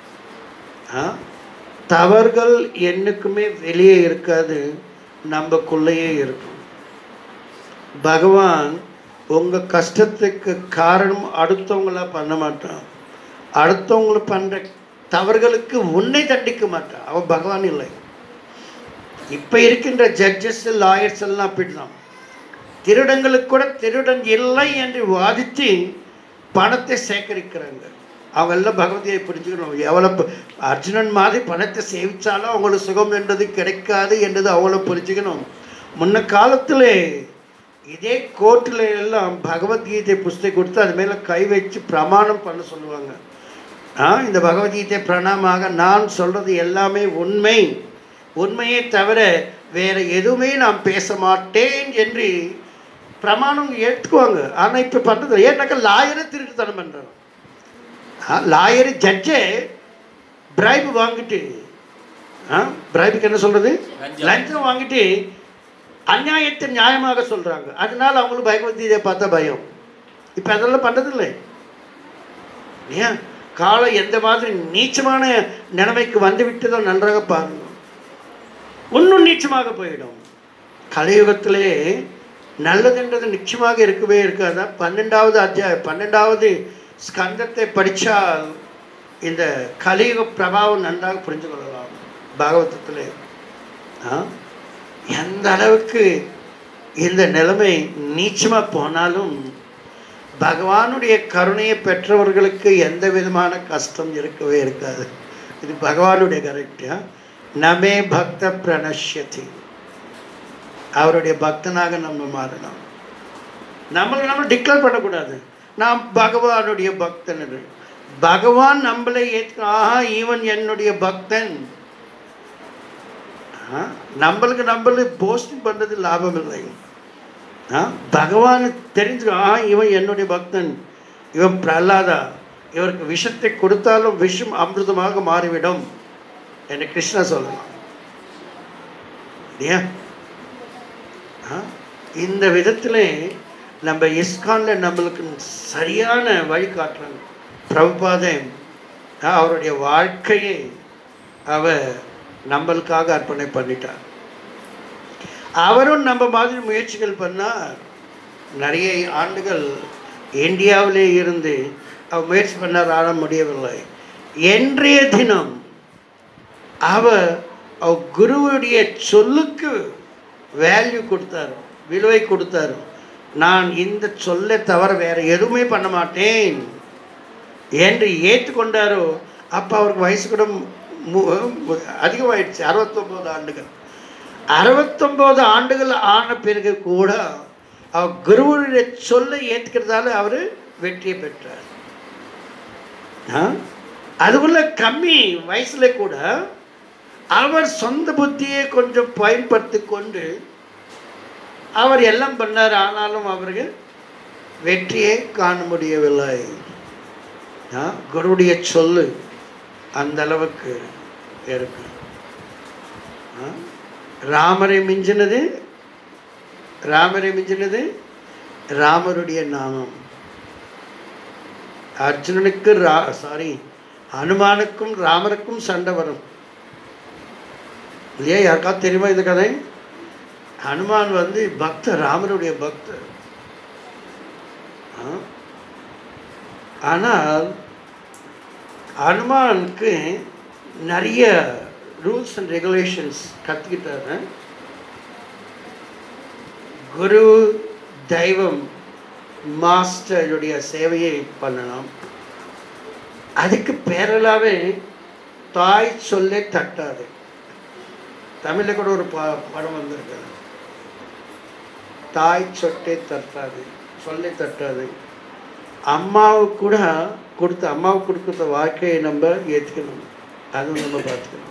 A: தவறுகள் என்னைக்குமே வெளியே இருக்காது, நமக்குள்ளேயே இருக்கும். பகவான் உங்கள் கஷ்டத்துக்கு காரணம் அடுத்தவங்களா பண்ண மாட்டான். அடுத்தவங்களை பண்ணுற தவறுகளுக்கு உன்னை தண்டிக்க மாட்டான். அவன் பகவான் இல்லை. இப்போ இருக்கின்ற ஜட்ஜஸ் லாயர்ஸ் எல்லாம் அப்படிதான். திருடங்களுக்கு கூட திருடன் இல்லை என்று வாதித்து பணத்தை சேகரிக்கிறாங்க. அவங்க எல்லாம் பகவதியை புரிஞ்சுக்கணும். எவ்வளோ அர்ஜுனன் மாதிரி பணத்தை சேவிச்சாலும் அவங்களுக்கு சுகம் என்றது கிடைக்காது என்றது அவங்கள புரிஞ்சுக்கணும். முன்ன காலத்தில் இதே கோர்ட்டில் எல்லாம் பகவத்கீதை புஸ்தகம் கொடுத்து அது மேலே கை வச்சு பிரமாணம் பண்ண சொல்லுவாங்க. ஆ இந்த பகவத்கீதை பிரணாமாக நான் சொல்கிறது எல்லாமே உண்மை, உண்மையே தவிர வேறு எதுவுமே நான் பேச மாட்டேன் என்று பிரமாணம் ஏற்றுக்குவாங்க. ஆனால் இப்போ பண்ணுறது ஏன்னாக்கா லாயரை திருட்டுத்தனம் பண்ணுறாங்க. லாயரு ஜட்ஜே பிரைபு வாங்கிட்டு, ஆ பிரைபுக்கு என்ன சொல்கிறது, லஞ்சம் வாங்கிட்டு அநியாயத்தை நியாயமாக சொல்கிறாங்க. அதனால அவங்களுக்கு பகவத்கீதையை பார்த்தா பயம். இப்போ அதெல்லாம் பண்ணுறதில்லை. ஏன் காலம் எந்த மாதிரி நீச்சமான நிலைமைக்கு வந்து விட்டதோ நன்றாக பாருங்க. இன்னும் நீச்சமாக போயிடும். கலியுகத்திலே நல்லதுன்றது நிச்சயமாக இருக்கவே இருக்காதா? பன்னெண்டாவது அத்தியாயம் பன்னெண்டாவது ஸ்கந்தத்தை படித்தால் இந்த கலியுக பிரபாவம் நன்றாக புரிஞ்சு கொள்ளலாம். பாகவதத்தில் எந்த அளவுக்கு இந்த நிலைமை நீச்சமாக போனாலும் பகவானுடைய கருணையை பெற்றவர்களுக்கு எந்த விதமான கஷ்டம் இருக்கவே இருக்காது. இது பகவானுடைய கரெக்டா. நமே பக்த பிரணஷ்யதி. அவருடைய பக்தனாக நம்ம மாறணும். நம்மளை நம்ம டிக்ளேர் பண்ணக்கூடாது நாம் பகவானுடைய பக்தன். பகவான் நம்மளை ஏற்க, ஆஹா ஈவன் என்னுடைய பக்தன். நம்மளுக்கு நம்மளை போஸ்டிங் பண்ணுறது லாபம் இல்லை. பகவான் தெரிஞ்சு, ஆஹா இவன் என்னுடைய பக்தன், இவன் பிரஹ்லாதா, இவருக்கு விஷத்தை கொடுத்தாலும் விஷம் அமிர்தமாக மாறிவிடும் என்று கிருஷ்ணா சொல்லலாம். இல்லையா? இந்த விதத்தில் நம்ம இஸ்கானில் நம்மளுக்கு சரியான வழி காட்டுறாங்க. பிரபுபாதை அவருடைய வாழ்க்கையை அவர் நம்மளுக்காக அர்ப்பணை பண்ணிட்டார். அவரும் நம்ம மாதிரி முயற்சிகள் பண்ணார். நிறைய ஆண்டுகள் இந்தியாவிலே இருந்து அவர் முயற்சி பண்ணார், ஆட முடியவில்லை. இன்றைய தினம் அவர் அவர் குருவுடைய சொல்லுக்கு வேல்யூ கொடுத்தார், விலுவை கொடுத்தார். நான் இந்த சொல்லை தவிர வேறு எதுவுமே பண்ண மாட்டேன் என்று ஏற்றுக்கொண்டாரோ அப்போ அவருக்கு வயசு கூட அதிகமாயிடுச்சு, அறுபத்தொம்போது ஆண்டுகள். அறுபத்தொம்போது ஆண்டுகள் ஆன பிறகு கூட அவர் குருவுடைய சொல்லை ஏற்றுக்கிறதால அவர் வெற்றியை பெற்றார். அதுக்குள்ள கம்மி வயசுல கூட அவர் சொந்த புத்தியை கொஞ்சம் பயன்படுத்தி கொண்டு அவர் எல்லாம் பண்ணார். ஆனாலும் அவருக்கு வெற்றியை காண முடியவில்லை. குருவுடைய சொல்லு அந்த அளவுக்கு இருக்கு. ராமரை மிஞ்சினது ராமரை மிஞ்சினது ராமருடைய நாமம். அர்ஜுனனுக்கு ரா சாரி ஹனுமானுக்கும் ராமருக்கும் சண்டை வரும் இல்லையா? யாருக்காவது தெரியுமா இந்த கதை? ஹனுமான் வந்து பக்தர், ராமருடைய பக்தர். ஆனால் ஹனுமானுக்கு நிறைய ரூல்ஸ் அண்ட் ரெகுலேஷன்ஸ் கற்றுக்கிட்டாரு. குரு தெய்வம் மாஸ்டருடைய சேவையை பண்ணலாம். அதுக்கு பேரலாவே தாய் சொல்லே தட்டாது. தமிழில் கூட ஒரு ப படம் வந்திருக்கு, தாய் சொட்டே தட்டாது, சொல்லே தட்டாது. அம்மாவுக்கு கூட கொடுத்த அம்மாவுக்கு கொடுக்குற வாழ்க்கையை நம்ம ஏற்றுக்கணும், அதுவும் நம்ம பார்த்துக்கணும்.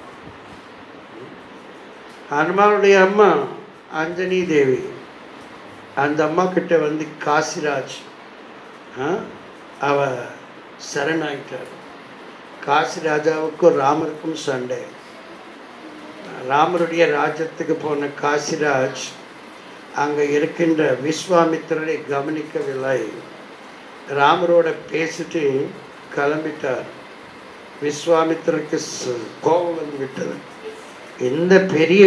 A: ஹனுமானுடைய அம்மா அஞ்சனி தேவி, அந்த அம்மா கிட்ட வந்து காசிராஜ் அவ சரணாயிட்டார். காசி ராஜாவுக்கும் ராமருக்கும் சண்டை. ராமருடைய ராஜ்யத்துக்கு போன காசிராஜ் அங்கே இருக்கின்ற விஸ்வாமித்திரரை கவனிக்கவில்லை. ராமரோட பேசிட்டு கிளம்பிட்டார். விஸ்வாமித்திரருக்கு கோபம் வந்து விட்டது. இந்த பெரிய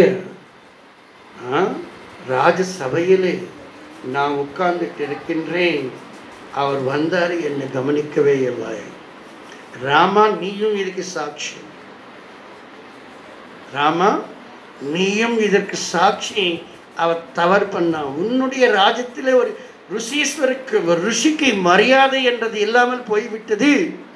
A: ராஜசபையிலே நான் உட்கார்ந்துட்டு இருக்கின்றேன், அவர் வந்தார், என்னை கவனிக்கவே இல்லை. ராமா நீயும் இதுக்கு சாட்சி, ராமா நீயும் இதற்கு சாட்சி. அவர் தவறு பண்ணா. உன்னுடைய ராஜ்யத்திலே ஒரு ருஷீஸ்வருக்கு ஒரு ருஷிக்கு மரியாதை என்றது இல்லாமல் போய்விட்டது.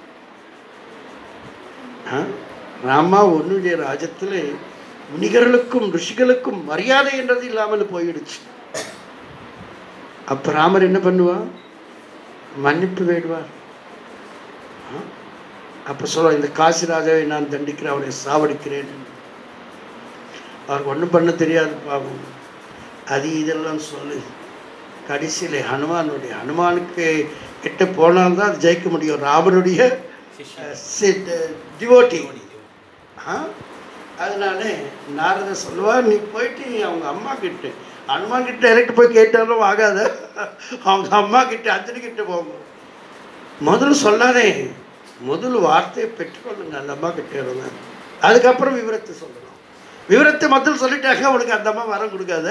A: ராமா உன்னுடைய ராஜ்யத்திலே முனிகர்களுக்கும் ருஷிகளுக்கும் மரியாதை என்றது இல்லாமல் போயிடுச்சு. அப்ப ராமர் என்ன பண்ணுவார்? மன்னிப்பு வேடுவார். அப்ப சொல்ல, இந்த காசிராஜாவை நான் தண்டிக்கிறேன், அவனை சாவடிக்கிறேன். அவருக்கு ஒன்றும் பண்ண தெரியாது பாவம். அது இதெல்லாம் சொல்லு. கடைசியில் ஹனுமானுடைய ஹனுமானுக்கு கிட்ட போனால்தான் அது ஜெயிக்க முடியும். ராமனுடைய டிவோட்டி. அதனால நாரத சொல்லுவார், நீ போயிட்டு அவங்க அம்மா கிட்ட, ஹனுமான் கிட்ட டைரக்ட் போய் கேட்டாலும் ஆகாத, அவங்க அம்மா கிட்ட அஞ்சலி கிட்ட போங்க. முதல்ல சொல்லாதே, முதல் வார்த்தையை பெற்றுக்கொள்ளுங்க அந்த அம்மா கிட்ட இருந்தேன். அதுக்கப்புறம் விவரத்தை சொல்லணும். விவரத்தை முதல் சொல்லிட்டாங்க, அவனுக்கு அந்த அம்மா வரம் கொடுக்காத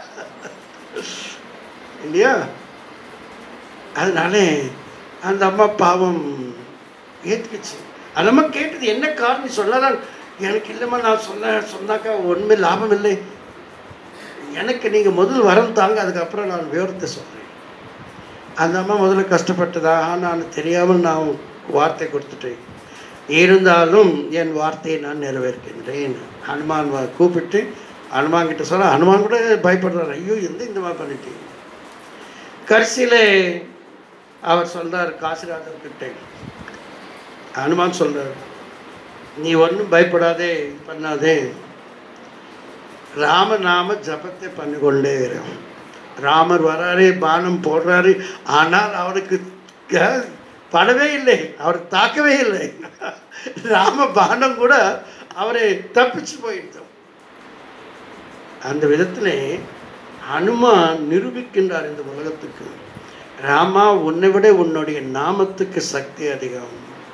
A: இல்லையா? அதனால அந்த அம்மா பாவம் ஏற்றுக்குச்சு. அந்த அம்மா கேட்டது என்ன காரணம் சொல்லலாம். எனக்கு இல்லைம்மா, நான் சொன்ன சொன்னாக்கா ஒன்றுமே லாபம் இல்லை, எனக்கு நீங்கள் முதல் வரம் தாங்க, அதுக்கப்புறம் நான் விவரத்தை சொல்கிறேன். அந்த அம்மா முதல்ல கஷ்டப்பட்டதா, நான் தெரியாமல் நான் வார்த்தை கொடுத்துட்டேன், இருந்தாலும் என் வார்த்தையை நான் நிறைவேற்கின்றேன். ஹனுமான் கூப்பிட்டு ஹனுமான் கிட்ட சொல்ல, ஹனுமான் கூட பயப்படுறார், ஐயோ எந்த இந்த மாதிரி பண்ணிட்டேன். கடைசியில் அவர் சொல்கிறார் காசிராஜர்கிட்ட, ஹனுமான் சொல்கிறார், நீ ஒன்றும் பயப்படாதே, பண்ணாதே, ராமநாம ஜபத்தை பண்ணிக்கொண்டே வரும். ராமர் வராரு, பானம் போடுறாரு, ஆனால் அவருக்கு படவே இல்லை, அவர் தாக்கவே இல்லை. ராம பானம் கூட அவரை தப்பிச்சு போயிட்டோம். அந்த விதத்தில் ஹனுமான் நிரூபிக்கின்றார் இந்த உலகத்துக்கு, ராமா உன்னை விட உன்னுடைய நாமத்துக்கு சக்தி அதிகம்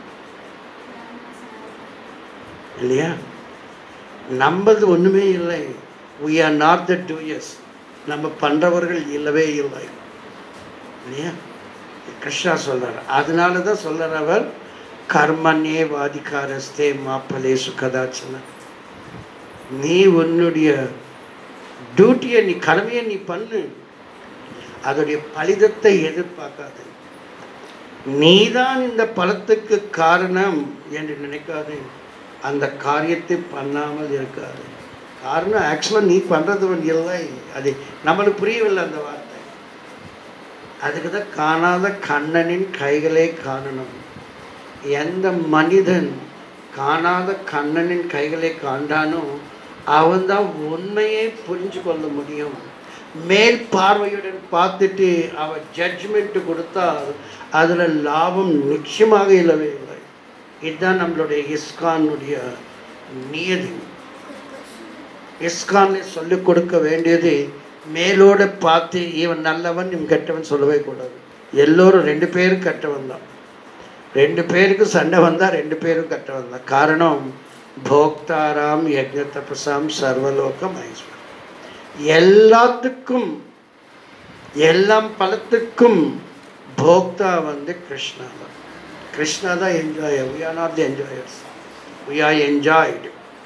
A: இல்லையா? நம்பது ஒன்றுமே இல்லை. we are not the doers. நம்ம பண்ணுறவர்கள் இல்லவே இல்லை இல்லையா? கிருஷ்ணா சொல்றார். அதனால தான் சொல்றார் அவர், கர்மண்யே வாதிகாரஸ்தே மாப்பலே சுகதாச்சன. நீ உன்னுடைய டியூட்டியை, நீ கடமையை நீ பண்ணு, அதோடைய பலிதத்தை எதிர்பார்க்காது. நீதான் இந்த பலத்துக்கு காரணம் என்று நினைக்காது, அந்த காரியத்தை பண்ணாமல் இருக்காது. காரணம் ஆக்சுவலாக நீ பண்ணுறது இல்லை, அது நம்மளுக்கு புரியவில்லை அந்த வார்த்தை. அதுக்கு தான் காணாத கண்ணனின் கைகளே காணணும். எந்த மனிதன் காணாத கண்ணனின் கைகளை காண்டானோ அவன்தான் உண்மையை புரிஞ்சு கொள்ள முடியும். மேல் பார்வையுடன் பார்த்துட்டு அவன் ஜட்ஜ்மெண்ட் கொடுத்தால் அதில் லாபம் நிச்சயமாக இல்லவே இல்லை. இதுதான் நம்மளுடைய இஸ்கானுடைய நியதி. இஸ்கானில் சொல்லிக் கொடுக்க வேண்டியது, மேலோட பார்த்து இவன் நல்லவன் இவன் கெட்டவன் சொல்லவே கூடாது. எல்லோரும் ரெண்டு பேரும் கெட்டவன் தான். ரெண்டு பேருக்கு சண்டை வந்தால் ரெண்டு பேரும் கெட்டவன் தான். காரணம், போக்தாராம் யஜ்ஞ தபசாம் சர்வலோகம் ஐஸ்வரம். எல்லாத்துக்கும் எல்லாம் பலத்துக்கும் போக்தா வந்து கிருஷ்ணா தான். கிருஷ்ணா தான் enjoy. we are not the enjoyers, we are enjoyed.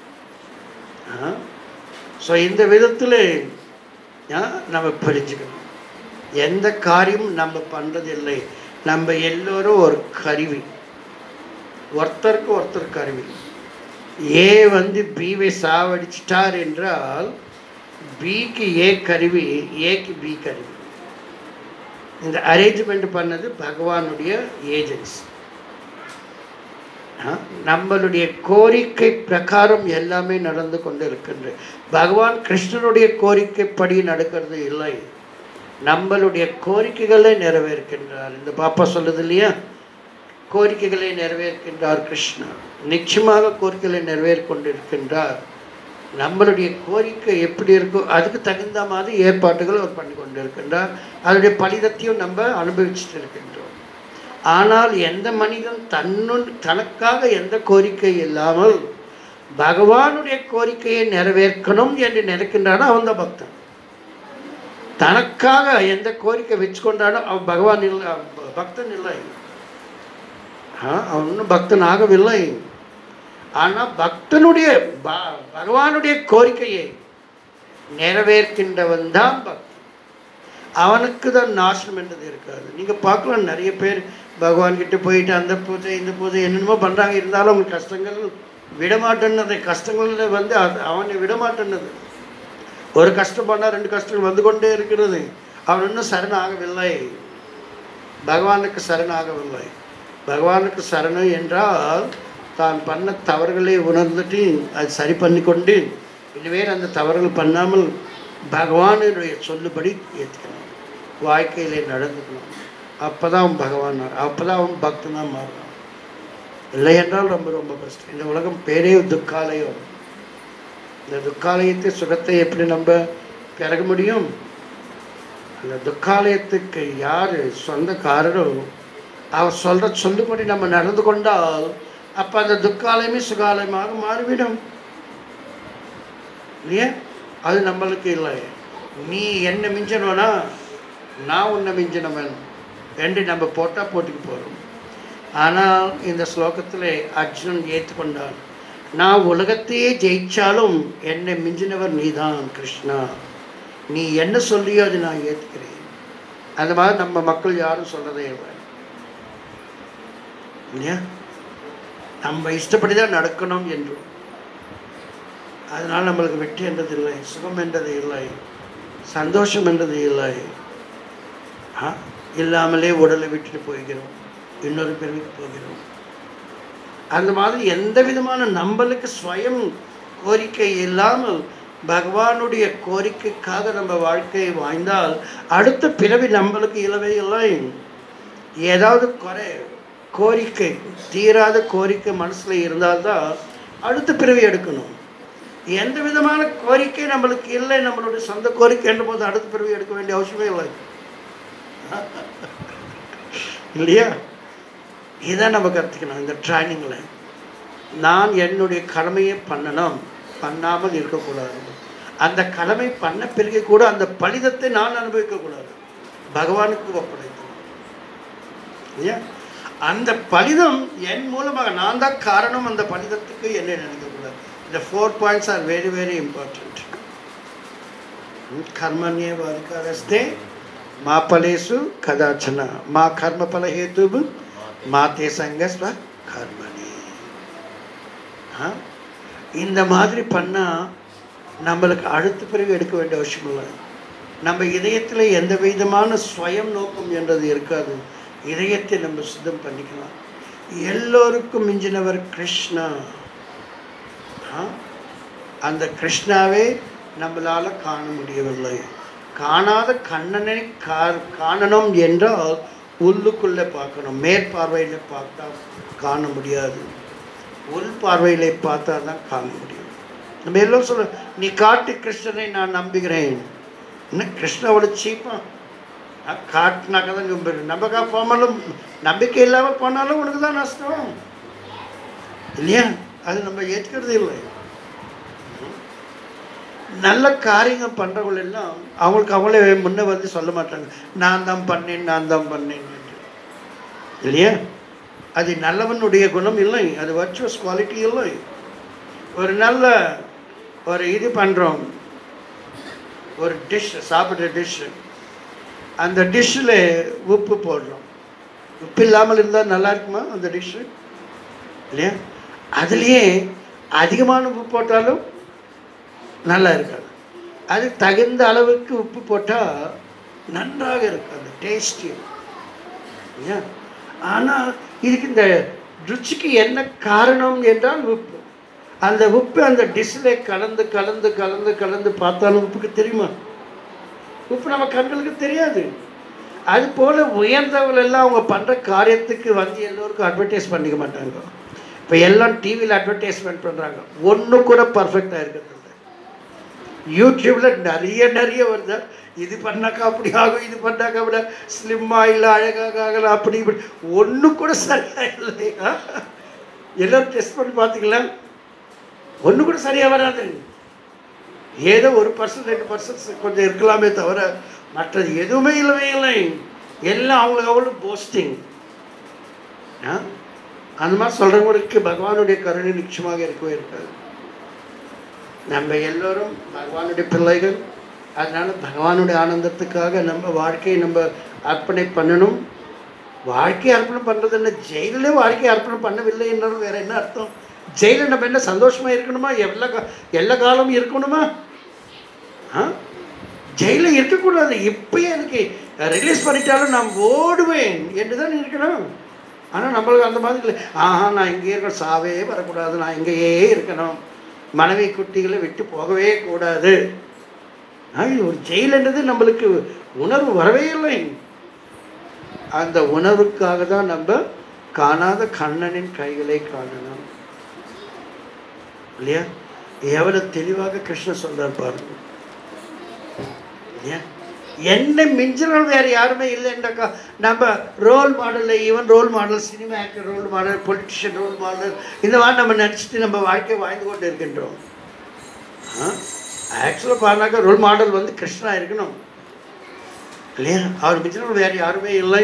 A: So இந்த விதத்தில் நம்ம புரிஞ்சுக்கணும். எந்த காரியமும் நம்ம பண்ணுறதில்லை. நம்ம எல்லோரும் ஒரு கருவி, ஒருத்தருக்கு ஒருத்தர் கருவி. ஏ வந்து பிவை சாவடிச்சிட்டார் என்றால் பிக்கு ஏ கருவி, ஏக்கு பி கருவி. இந்த அரேஞ்ச்மெண்ட் பண்ணது பகவானுடைய ஏஜென்சி. நம்மளுடைய கோரிக்கை பிரகாரம் எல்லாமே நடந்து கொண்டு இருக்கின்ற பகவான் கிருஷ்ணனுடைய கோரிக்கைப்படி நடக்கிறது இல்லை, நம்மளுடைய கோரிக்கைகளை நிறைவேற்கின்றார். இந்த பாப்பா சொல்லுது இல்லையா, கோரிக்கைகளை நிறைவேற்கின்றார் கிருஷ்ணா. நிச்சயமாக கோரிக்கைகளை நிறைவேறி கொண்டிருக்கின்றார். நம்மளுடைய கோரிக்கை எப்படி இருக்கோ அதுக்கு தகுந்த மாதிரி ஏற்பாடுகள் அவர் பண்ணி கொண்டு இருக்கின்றார். அதனுடைய பலிதத்தையும் நம்ம அனுபவிச்சுட்டு இருக்கின்றோம். ஆனால் எந்த மனிதன் தன்னு தனக்காக எந்த கோரிக்கை இல்லாமல் பகவானுடைய கோரிக்கையை நிறைவேற்கணும் என்று நினைக்கின்றானோ அவன் தான் பக்தன். தனக்காக எந்த கோரிக்கை வச்சு கொண்டானோ அவன் பகவான் இல்லை, பக்தன் இல்லை. அவன் இன்னும் பக்தன் ஆகவில்லை. ஆனால் பக்தனுடைய பகவானுடைய கோரிக்கையை நிறைவேற்கின்றவன் தான் பக்தன். அவனுக்கு தான் நாசனம் என்றது இருக்காது. நீங்கள் பார்க்கலாம், நிறைய பேர் பகவான்கிட்ட போயிட்டு அந்த பூஜை இந்த பூஜை என்னென்னமோ பண்ணுறாங்க. இருந்தாலும் அவங்களுக்கு கஷ்டங்கள் விடமாட்டேன்னது, கஷ்டங்களில் வந்து அவனை விடமாட்டேன்னது. ஒரு கஷ்டம் பண்ணால் ரெண்டு கஷ்டங்கள் வந்து கொண்டே இருக்கிறது. அவன் இன்னும் சரணாகவில்லை, பகவானுக்கு சரணாகவில்லை. பகவானுக்கு சரணம் என்றால் தான் பண்ண தவறுகளை உணர்ந்துட்டு அது சரி பண்ணி கொண்டு இனிமேல் அந்த தவறுகள் பண்ணாமல் பகவானுடைய சொல்லுபடி ஏற்றுக்கணும், வாழ்க்கையிலே நடந்துக்கணும். அப்போ தான் அவன் பகவான், அப்போ தான் அவன் பக்தனாக மாறுறான். இல்லை என்றால் ரொம்ப ரொம்ப கஷ்டம். இந்த உலகம் பேரே துக்காலயம். இந்த துக்காலயத்தை சுகத்தை எப்படி நம்ம பெறக முடியும்? அந்த துக்காலயத்துக்கு யார் சொந்தக்காரரோ அவர் சொல்கிற சொல்லுபடி நம்ம நடந்து கொண்டால் அப்போ அந்த துக்காலயமே சுகாலயமாக மாறிவிடும் இல்லையா? அது நம்மளுக்கு இல்லை. நீ என்ன மிஞ்சணும்னா நான் உன்னை மிஞ்சினவன் என்று நம்ம போட்டால் போட்டிக்கு போகிறோம். ஆனால் இந்த ஸ்லோகத்தில் அர்ஜுனன் ஏற்றுக்கொண்டான், நான் உலகத்தையே ஜெயிச்சாலும் என்னை மிஞ்சினவர் நீ தான் கிருஷ்ணா, நீ என்ன சொல்லியோ அது நான் ஏற்றுக்கிறேன். அந்த மாதிரி நம்ம மக்கள் யாரும் சொல்கிறதே இல்லை இல்லையா? நம்ம இஷ்டப்படி தான் நடக்கணும் என்றும். அதனால் நம்மளுக்கு வெற்றி என்றது இல்லை, சுகம் என்றது இல்லை, சந்தோஷம் என்றது இல்லை. ஆ இல்லாமலே உடலை விட்டுட்டு போய்கிறோம், இன்னொரு பிறவிக்கு போகிறோம். அந்த மாதிரி எந்த விதமான நம்மளுக்கு ஸ்வயம் கோரிக்கை இல்லாமல் பகவானுடைய கோரிக்கைக்காக நம்ம வாழ்க்கையை வாழ்ந்தால் அடுத்த பிறவி நம்மளுக்கு இல்லவே இல்லை. ஏதாவது குறை கோரிக்கை தீராத கோரிக்கை மனசில் இருந்தால்தான் அடுத்த பிறவி எடுக்கணும். எந்த விதமான கோரிக்கை நம்மளுக்கு இல்லை, நம்மளுடைய சொந்த கோரிக்கை என்ற போது அடுத்த பிறவி எடுக்க வேண்டிய அவசியமே இல்லை இல்லையா? இதான் நம்ம கற்றுக்கணும் இந்த ட்ரைனிங்கில். நான் என்னுடைய கடமையை பண்ணணும், பண்ணாமல் இருக்கக்கூடாது. அந்த கடமை பண்ண பிறகு கூட அந்த பலிதத்தை நான் அனுபவிக்கக்கூடாது, பகவானுக்கு ஒப்படைக்கணும் இல்லையா? அந்த பலிதம் என் மூலமாக நான் தான் காரணம், அந்த பலிதத்துக்கு என்ன நினைக்கக்கூடாது. இந்த four points are very very important. கர்மண்யேவ அதிகாரஸ்தே மா பலேஷு கதாச்சன மா கர்ம பல ஹேது மாத்தே சங்கஸ்வ கர்மணி. இந்த மாதிரி பண்ணால் நம்மளுக்கு அடுத்த பிறகு எடுக்க வேண்டிய அவசியம் இல்லை. நம்ம இதயத்தில் எந்த விதமான ஸ்வயம் நோக்கம் என்றது இருக்காது. இதயத்தை நம்ம சுத்தம் பண்ணிக்கலாம். எல்லோருக்கும் மிஞ்சினவர் கிருஷ்ணா. அந்த கிருஷ்ணாவே நம்மளால் காண முடியவில்லை. காணாத கண்ணனை காணணும் என்றால் உள்ளுக்குள்ளே பார்க்கணும், மேற்பார்வையில் பார்த்தா காண முடியாது. உள் பார்வையிலே பார்த்தா தான் காண முடியும். நம்ம எல்லோரும் சொல்ல, நீ காட்டு கிருஷ்ணனை நான் நம்புகிறேன். இன்னும் கிருஷ்ணாவோட சீப்பா காட்டினாக்க தான் கும்பிடு. நம்பக்கா போனாலும் நம்பிக்கை இல்லாமல் போனாலும் உனக்கு தான் நஷ்டம் இல்லையா? அது நம்ம ஏற்றுக்கிறது இல்லை. நல்ல காரியங்கள் பண்ணுறவங்க எல்லாம் அவங்களுக்கு அவங்களே முன்னே வந்து சொல்ல மாட்டாங்க, நான் தான் பண்ணேன் நான் தான் பண்ணேன் இல்லையா? அது நல்லவனுடைய குணம் இல்லை, அது வர்ச்சுவஸ் குவாலிட்டி இல்லை. ஒரு நல்ல ஒரு இது பண்ணுறோம், ஒரு டிஷ் சாப்பிட்ற டிஷ்ஷு, அந்த டிஷ்ஷில் உப்பு போடுறோம். உப்பு இல்லாமல் இருந்தால் நல்லா இருக்குமா அந்த டிஷ்ஷு இல்லையா? அதுலேயே அதிகமான உப்பு போட்டாலும் நல்லா இருக்காது. அது தகுந்த அளவுக்கு உப்பு போட்டால் நன்றாக இருக்கும் அந்த டேஸ்டி இல்லையா? ஆனால் இதுக்கு இந்த ருச்சிக்கு என்ன காரணம் என்றால் உப்பு. அந்த உப்பு அந்த டிஷ்ஷில் கலந்து கலந்து கலந்து கலந்து பார்த்தாலும் உப்புக்கு தெரியுமா? உப்பு நம்ம கண்களுக்கு தெரியாது. அது போல் உயர்ந்தவர்கள் எல்லாம் அவங்க பண்ணுற காரியத்துக்கு வந்து எல்லோருக்கும் அட்வர்டைஸ் பண்ணிக்க மாட்டாங்க. இப்போ எல்லாம் டிவியில் அட்வர்டைஸ்மெண்ட் பண்ணுறாங்க. ஒன்று கூட பர்ஃபெக்டாக இருக்கிறது இல்லை. யூடியூப்பில் நிறைய நிறைய வருது. இது பண்ணாக்கா அப்படி ஆகும், இது பண்ணாக்கா அப்படி ஸ்லிம்மாக இல்லை, அழகாக ஆகலாம், அப்படி இப்படி. ஒன்று கூட சரியாக இல்லை. எல்லோரும் டெஸ்ட் பண்ணி பார்த்தீங்களா? ஒன்று கூட சரியாக வராது. ஏதோ ஒரு பர்சன்ட் ரெண்டு பர்சன்ட் கொஞ்சம் இருக்கலாமே தவிர மற்றது எதுவுமே இல்லவே இல்லை. எல்லாம் அவங்களுக்கு அவ்வளோ போஸ்டிங். அந்த மாதிரி சொல்கிறவங்களுக்கு பகவானுடைய கருணை நிச்சயமாக இருக்கவே இருக்காது. நம்ம எல்லோரும் பகவானுடைய பிள்ளைகள். அதனால் பகவானுடைய ஆனந்தத்துக்காக நம்ம வாழ்க்கையை நம்ம அர்ப்பணை பண்ணணும். வாழ்க்கையை அர்ப்பணம் பண்ணுறது என்ன? ஜெயிலே வாழ்க்கையை அர்ப்பணம் பண்ணவில்லை என்றாலும் வேறு என்ன அர்த்தம்? ஜெயிலில் நம்ம என்ன சந்தோஷமாக இருக்கணுமா? எல்லா எல்லா காலமும் இருக்கணுமா? ஆ ஜெயிலில் இருக்கக்கூடாது. இப்போயே எனக்கு ரிலீஸ் பண்ணிட்டாலும் நான் ஓடுவேன் என்று தான் இருக்கணும். ஆனால் நம்மளுக்கு அந்த மாதிரி இல்லை. ஆஹா, நான் இங்கேயே இருக்கணும், சாவே வரக்கூடாது, நான் இங்கேயே இருக்கணும், மனைவி குட்டிகளை விட்டு போகவே கூடாது. ஒரு ஜெயில்ன்றது நம்மளுக்கு உணர்வு வரவே இல்லை. அந்த உணர்வுக்காக தான் நம்ம காணாத கண்ணனின் கைகளை காணணும் இல்லையா? எவ்வளவு தெளிவாக கிருஷ்ணன் சொல்றார் பாருங்க இல்லையா? என்னை மிஞ்சினால் வேறு யாருமே இல்லைன்னாக்கா நம்ம role model, even role model, cinema actor role model, politician role model, இந்த மாதிரி நம்ம நினச்சிட்டு நம்ம வாழ்க்கையை வாழ்ந்து கொண்டு இருக்கின்றோம். ஆக்சுவலாக பாருனாக்கா ரோல் மாடல் வந்து கிருஷ்ணா இருக்கணும் இல்லையா? அவர் மிஞ்சினால் வேறு யாருமே இல்லை.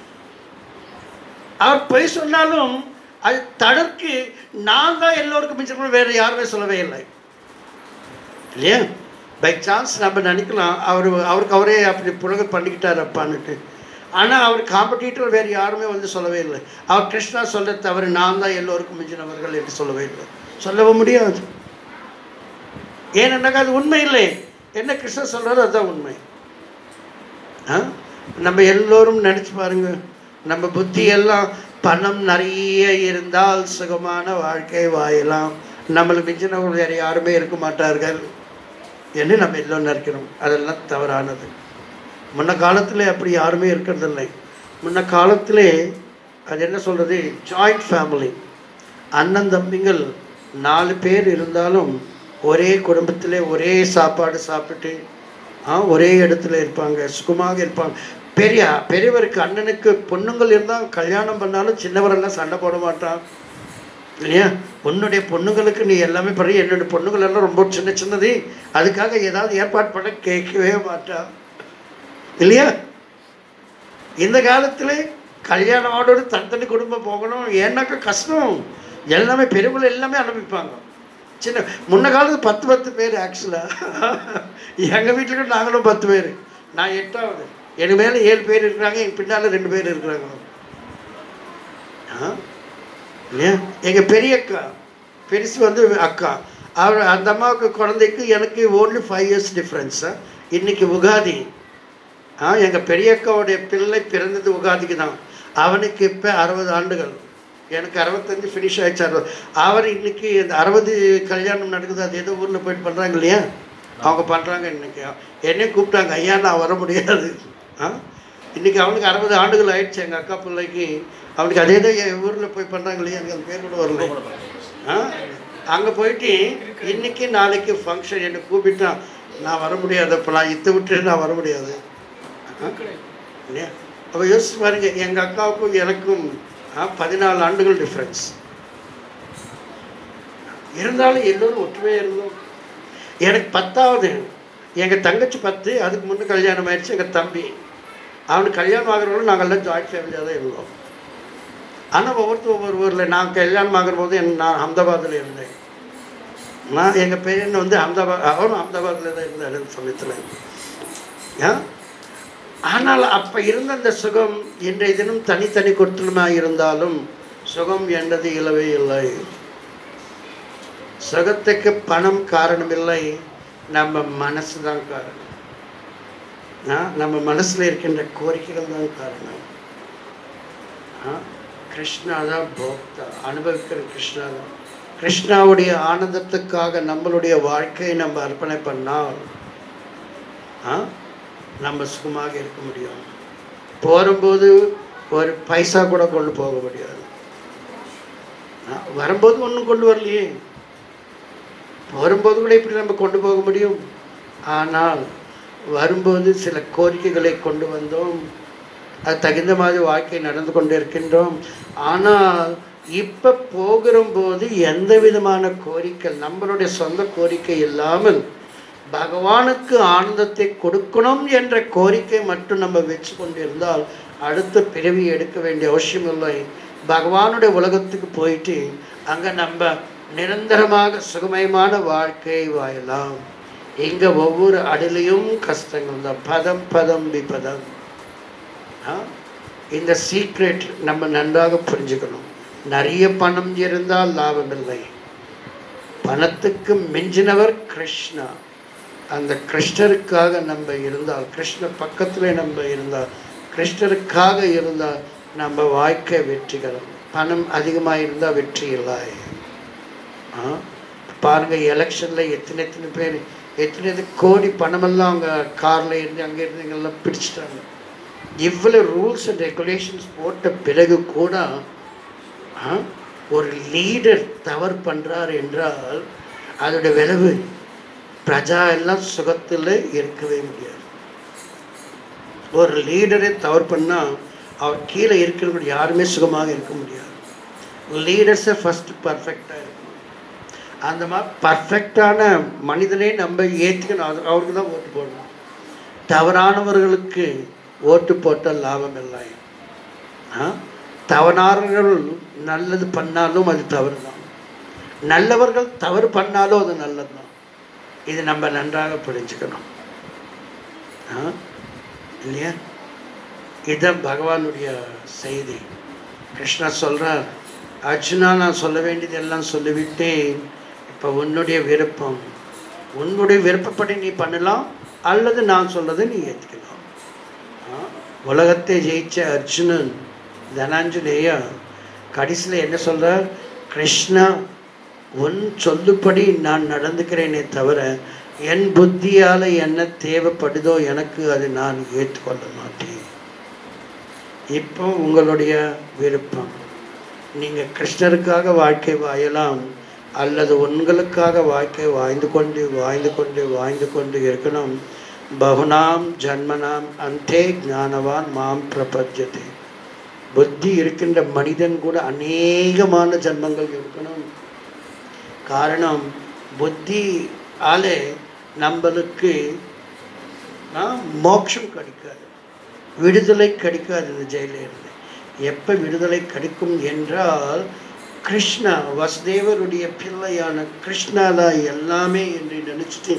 A: அவர் பொய் சொன்னாலும் அது தடற்கு நான் தான் எல்லோருக்கும் மிஞ்சினால் வேறு யாருமே சொல்லவே இல்லை இல்லையா? பை சான்ஸ் நம்ம நினைக்கலாம் அவர் அவருக்கு அவரே அப்படி புலகர் பண்ணிக்கிட்டார் அப்பான்னுட்டு. ஆனால் அவர் காம்படிட்டர் வேறு யாருமே வந்து சொல்லவே இல்லை. அவர் கிருஷ்ணா சொல்ல தவிர நான் தான் எல்லோருக்கும் மிஞ்சினவர்கள் என்று சொல்லவே இல்லை, சொல்லவும் முடியாது. ஏன்னாக்கா அது உண்மை இல்லை. என்ன கிருஷ்ணன் சொல்கிறாரோ அதுதான் உண்மை. ஆ நம்ம எல்லோரும் நினச்சி பாருங்க, நம்ம புத்தி எல்லாம் பணம் நிறைய இருந்தால் சுகமான வாழ்க்கை வாழலாம், நம்மளுக்கு மிஞ்சினவர்கள் வேறு யாருமே இருக்க மாட்டார்கள் என்று நம்ம எல்லோரும் நினைக்கிறோம். அதெல்லாம் தவறானது. முன்ன காலத்தில் அப்படி யாருமே இருக்கிறதில்லை. முன்ன காலத்திலே அது என்ன சொல்கிறது, ஜாயிண்ட் ஃபேமிலி, அண்ணன் தம்பிங்கள் நாலு பேர் இருந்தாலும் ஒரே குடும்பத்திலே ஒரே சாப்பாடு சாப்பிட்டு ஒரே இடத்துல இருப்பாங்க, சுகமாக இருப்பாங்க. பெரிய பெரியவருக்கு அண்ணனுக்கு பொண்ணுங்கள் இருந்தால் கல்யாணம் பண்ணாலும் சின்னவரெல்லாம் சண்டை போட மாட்டான் இல்லையா? உன்னுடைய பொண்ணுங்களுக்கு நீ எல்லாமே பண்ணி, என்னுடைய பொண்ணுங்கள் எல்லாம் ரொம்ப சின்ன சின்னது, அதுக்காக ஏதாவது ஏற்பாடு பண்ண கேட்கவே மாட்டான் இல்லையா? இந்த காலத்தில் கல்யாணத்தோடு தனித்தனி குடும்பம் போகணும் ஏன்னாக்கா கஷ்டம். எல்லாமே பெரியவர்கள் எல்லாமே அனுப்பிப்பாங்க. சின்ன முன்ன காலத்து பத்து பத்து பேர். ஆக்சுவலாக எங்கள் வீட்டில் நாங்களும் பத்து பேர், நான் எட்டாவது, எனக்கு மேலே ஏழு பேர் இருக்கிறாங்க, எங்கள் பின்னால் ரெண்டு பேர் இருக்கிறாங்க. ஆ இல்லையா? எங்கள் பெரிய அக்கா, பெருசு வந்து அக்கா, அவர் அந்த அம்மாவுக்கு குழந்தைக்கு எனக்கு ஓன்லி ஃபைவ் இயர்ஸ் டிஃப்ரென்ஸு. இன்றைக்கி உகாதி. ஆ எங்கள் பெரிய அக்காவுடைய பிள்ளை பிறந்தது உகாதிக்கு தான். அவனுக்கு இப்போ அறுபது ஆண்டுகள், எனக்கு அறுபத்தஞ்சு ஃபினிஷ் ஆகிடுச்சு. அறுபது அவர் இன்றைக்கி இந்த அறுபது கல்யாணம் நடக்குது. அது ஏதோ ஊரில் போயிட்டு பண்ணுறாங்க இல்லையா? அவங்க பண்ணுறாங்க. இன்றைக்கி என்னையும் கூப்பிட்டாங்க, ஐயா நான் வர முடியாது. ஆ இன்றைக்கி அவனுக்கு அறுபது ஆண்டுகள் ஆயிடுச்சு எங்கள் அக்கா பிள்ளைக்கு. அவனுக்கு அதே தான் என் ஊரில் போய் பண்ணுறாங்க இல்லையா? எனக்கு அந்த பேர் கூட வரல. ஆ அங்கே போயிட்டு இன்றைக்கி நாளைக்கு ஃபங்க்ஷன் என்னை கூப்பிட்டான், நான் வர முடியாது. இப்போ நான் இத்தை விட்டு நான் வர முடியாது இல்லையா? அப்போ யோசிச்சு பாருங்க, எங்கள் அக்காவுக்கும் எனக்கும் பதினாலு ஆண்டுகள் டிஃப்ரென்ஸ் இருந்தாலும் எல்லோரும் ஒற்றுமையாக இருந்தோம். எனக்கு பத்தாவது, எங்கள் தங்கச்சி பத்து, அதுக்கு முன்னே கல்யாணம் ஆயிடுச்சு. எங்கள் தம்பி அவனுக்கு கல்யாணம் ஆகிறவங்களும் நாங்கள் எல்லாம் ஜாயிண்ட் ஃபேமிலியாக தான் இருந்தோம். ஆனால் ஒவ்வொருத்தர் ஒவ்வொரு ஊரில். நான் கல்யாணம் ஆகிற போது என் நான் அஹமதாபாத்தில் இருந்தேன். நான் எங்கள் பையன் வந்து அஹமதாபாத், அவனும் அஹமதாபாத்தில் தான் இருந்தார் அந்த சமயத்தில். ஏன் ஆனால் அப்போ இருந்த அந்த சுகம் இன்றைய தினம் தனித்தனி குடும்பமாக இருந்தாலும் சுகம் என்றது இல்லவே இல்லை. சுகத்துக்கு பணம் காரணம் இல்லை, நம்ம மனசு தான் காரணம். நம்ம மனசில் இருக்கின்ற கோரிக்கைகள் தான் காரணம். கிருஷ்ணா தான் போக்தா, அனுபவிக்கிற கிருஷ்ணா தான். கிருஷ்ணாவுடைய ஆனந்தத்துக்காக நம்மளுடைய வாழ்க்கையை நம்ம அர்ப்பணை பண்ணால் நம்ம சுகமாக இருக்க முடியும். போகும்போது ஒரு பைசா கூட கொண்டு போக முடியாது. வரும்போது ஒன்றும் கொண்டு வரலையே, வரும்போது கூட இப்படி நம்ம கொண்டு போக முடியும். ஆனால் வரும்போது சில கோரிக்கைகளை கொண்டு வந்தோம், அது தகுந்த மாதிரி வாழ்க்கை நடந்து கொண்டு இருக்கின்றோம். ஆனால் இப்போ போகிறபோது எந்த விதமான கோரிக்கை, நம்மளுடைய சொந்த கோரிக்கை இல்லாமல் பகவானுக்கு ஆனந்தத்தை கொடுக்கணும் என்ற கோரிக்கை மட்டும் நம்ம வச்சு கொண்டு இருந்தால் அடுத்த பிறவி எடுக்க வேண்டிய அவசியம் இல்லை. பகவானுடைய உலகத்துக்கு போயிட்டு அங்கே நம்ம நிரந்தரமாக சுகமயமான வாழ்க்கையை வாழலாம். இங்கே ஒவ்வொரு அடிலையும் கஷ்டங்கள் தான். பதம் பதம் விபதம். இந்த சீக்ரெட் நம்ம நன்றாக புரிஞ்சுக்கணும். நிறைய பணம் இருந்தால் லாபம் இல்லை. பணத்துக்கு மிஞ்சினவர் கிருஷ்ணா. அந்த கிருஷ்ணருக்காக நம்ம இருந்தால், கிருஷ்ண பக்கத்தில் நம்ம இருந்தால், கிருஷ்ணருக்காக இருந்தால் நம்ம வாழ்க்கை வெற்றிகரம். பணம் அதிகமாக இருந்தால் வெற்றி இல்லை. பாருங்கள், எலெக்ஷனில் எத்தனை எத்தனை பேர் எத்தனை கோடி பணமெல்லாம் அவங்க காரில் இருந்து அங்கே இருந்து இங்கெல்லாம் பிடிச்சிட்டாங்க. இவ்வளோ ரூல்ஸ் அண்ட் ரெகுலேஷன்ஸ் போட்ட பிறகு கூட ஒரு லீடர் தவறு பண்ணுறார் என்றால் அதோட விளைவு பிரஜா எல்லாம் சுகத்தில் இருக்கவே முடியாது. ஒரு லீடரை தவறு பண்ணால் அவர் கீழே இருக்கிறவங்க யாருமே சுகமாக இருக்க முடியாது. லீடர்ஸை ஃபஸ்ட்டு பர்ஃபெக்டாக இருக்கணும். அந்த மாதிரி பர்ஃபெக்டான மனிதனே நம்ம ஏற்றிக்கணும். அது அவருக்கு தான் ஓட்டு போடணும். தவறானவர்களுக்கு ஓட்டு போட்டால் லாபம் இல்லை. தவறானவர்கள் நல்லது பண்ணாலும் அது தவறு தான், நல்லவர்கள் தவறு பண்ணாலும் அது நல்லது தான். இது நம்ம நன்றாக புரிஞ்சுக்கணும் இல்லையா? இதுதான் பகவானுடைய செய்தி. கிருஷ்ணா சொல்கிறார், அர்ஜுனா நான் சொல்ல வேண்டியது எல்லாம் சொல்லிவிட்டேன், இப்போ உன்னுடைய விருப்பம், உன்னுடைய விருப்பப்படி நீ பண்ணலாம் அல்லது நான் சொல்றதை நீ ஏற்றுக்கலாம். உலகத்தை ஜெயிச்ச அர்ஜுனன் தனஞ்சனேயா கடைசியில் என்ன சொல்கிறார்? கிருஷ்ணா, உன் சொல்லுப்படி நான் நடந்துக்கிறேனே தவிர என் புத்தியால் என்ன தேவைப்படுதோ எனக்கு அது நான் ஏற்றுக்கொள்ள மாட்டேன். இப்போ உங்களுடைய விருப்பம். நீங்கள் கிருஷ்ணருக்காக வாழ்க்கை வாழலாம் அல்லது உங்களுக்காக வாழ்க்கை வாழ்ந்து கொண்டு வாழ்ந்து கொண்டு வாழ்ந்து கொண்டு இருக்கணும். பகுனாம் ஜன்மனாம் அந்தே ஞானவான் மாம் பிரபத்யதே. புத்தி இருக்கின்ற மனிதன் கூட அநேகமான ஜன்மங்கள் இருக்கணும். காரணம், புத்தி ஆலே நம்மளுக்கு மோட்சம் கிடைக்காது, விடுதலை கிடைக்காது. இந்த ஜெயிலில் இருந்து எப்போ விடுதலை கிடைக்கும் என்றால், கிருஷ்ணா வசுதேவருடைய பிள்ளையான கிருஷ்ணாலா எல்லாமே என்று நினைச்சிட்டு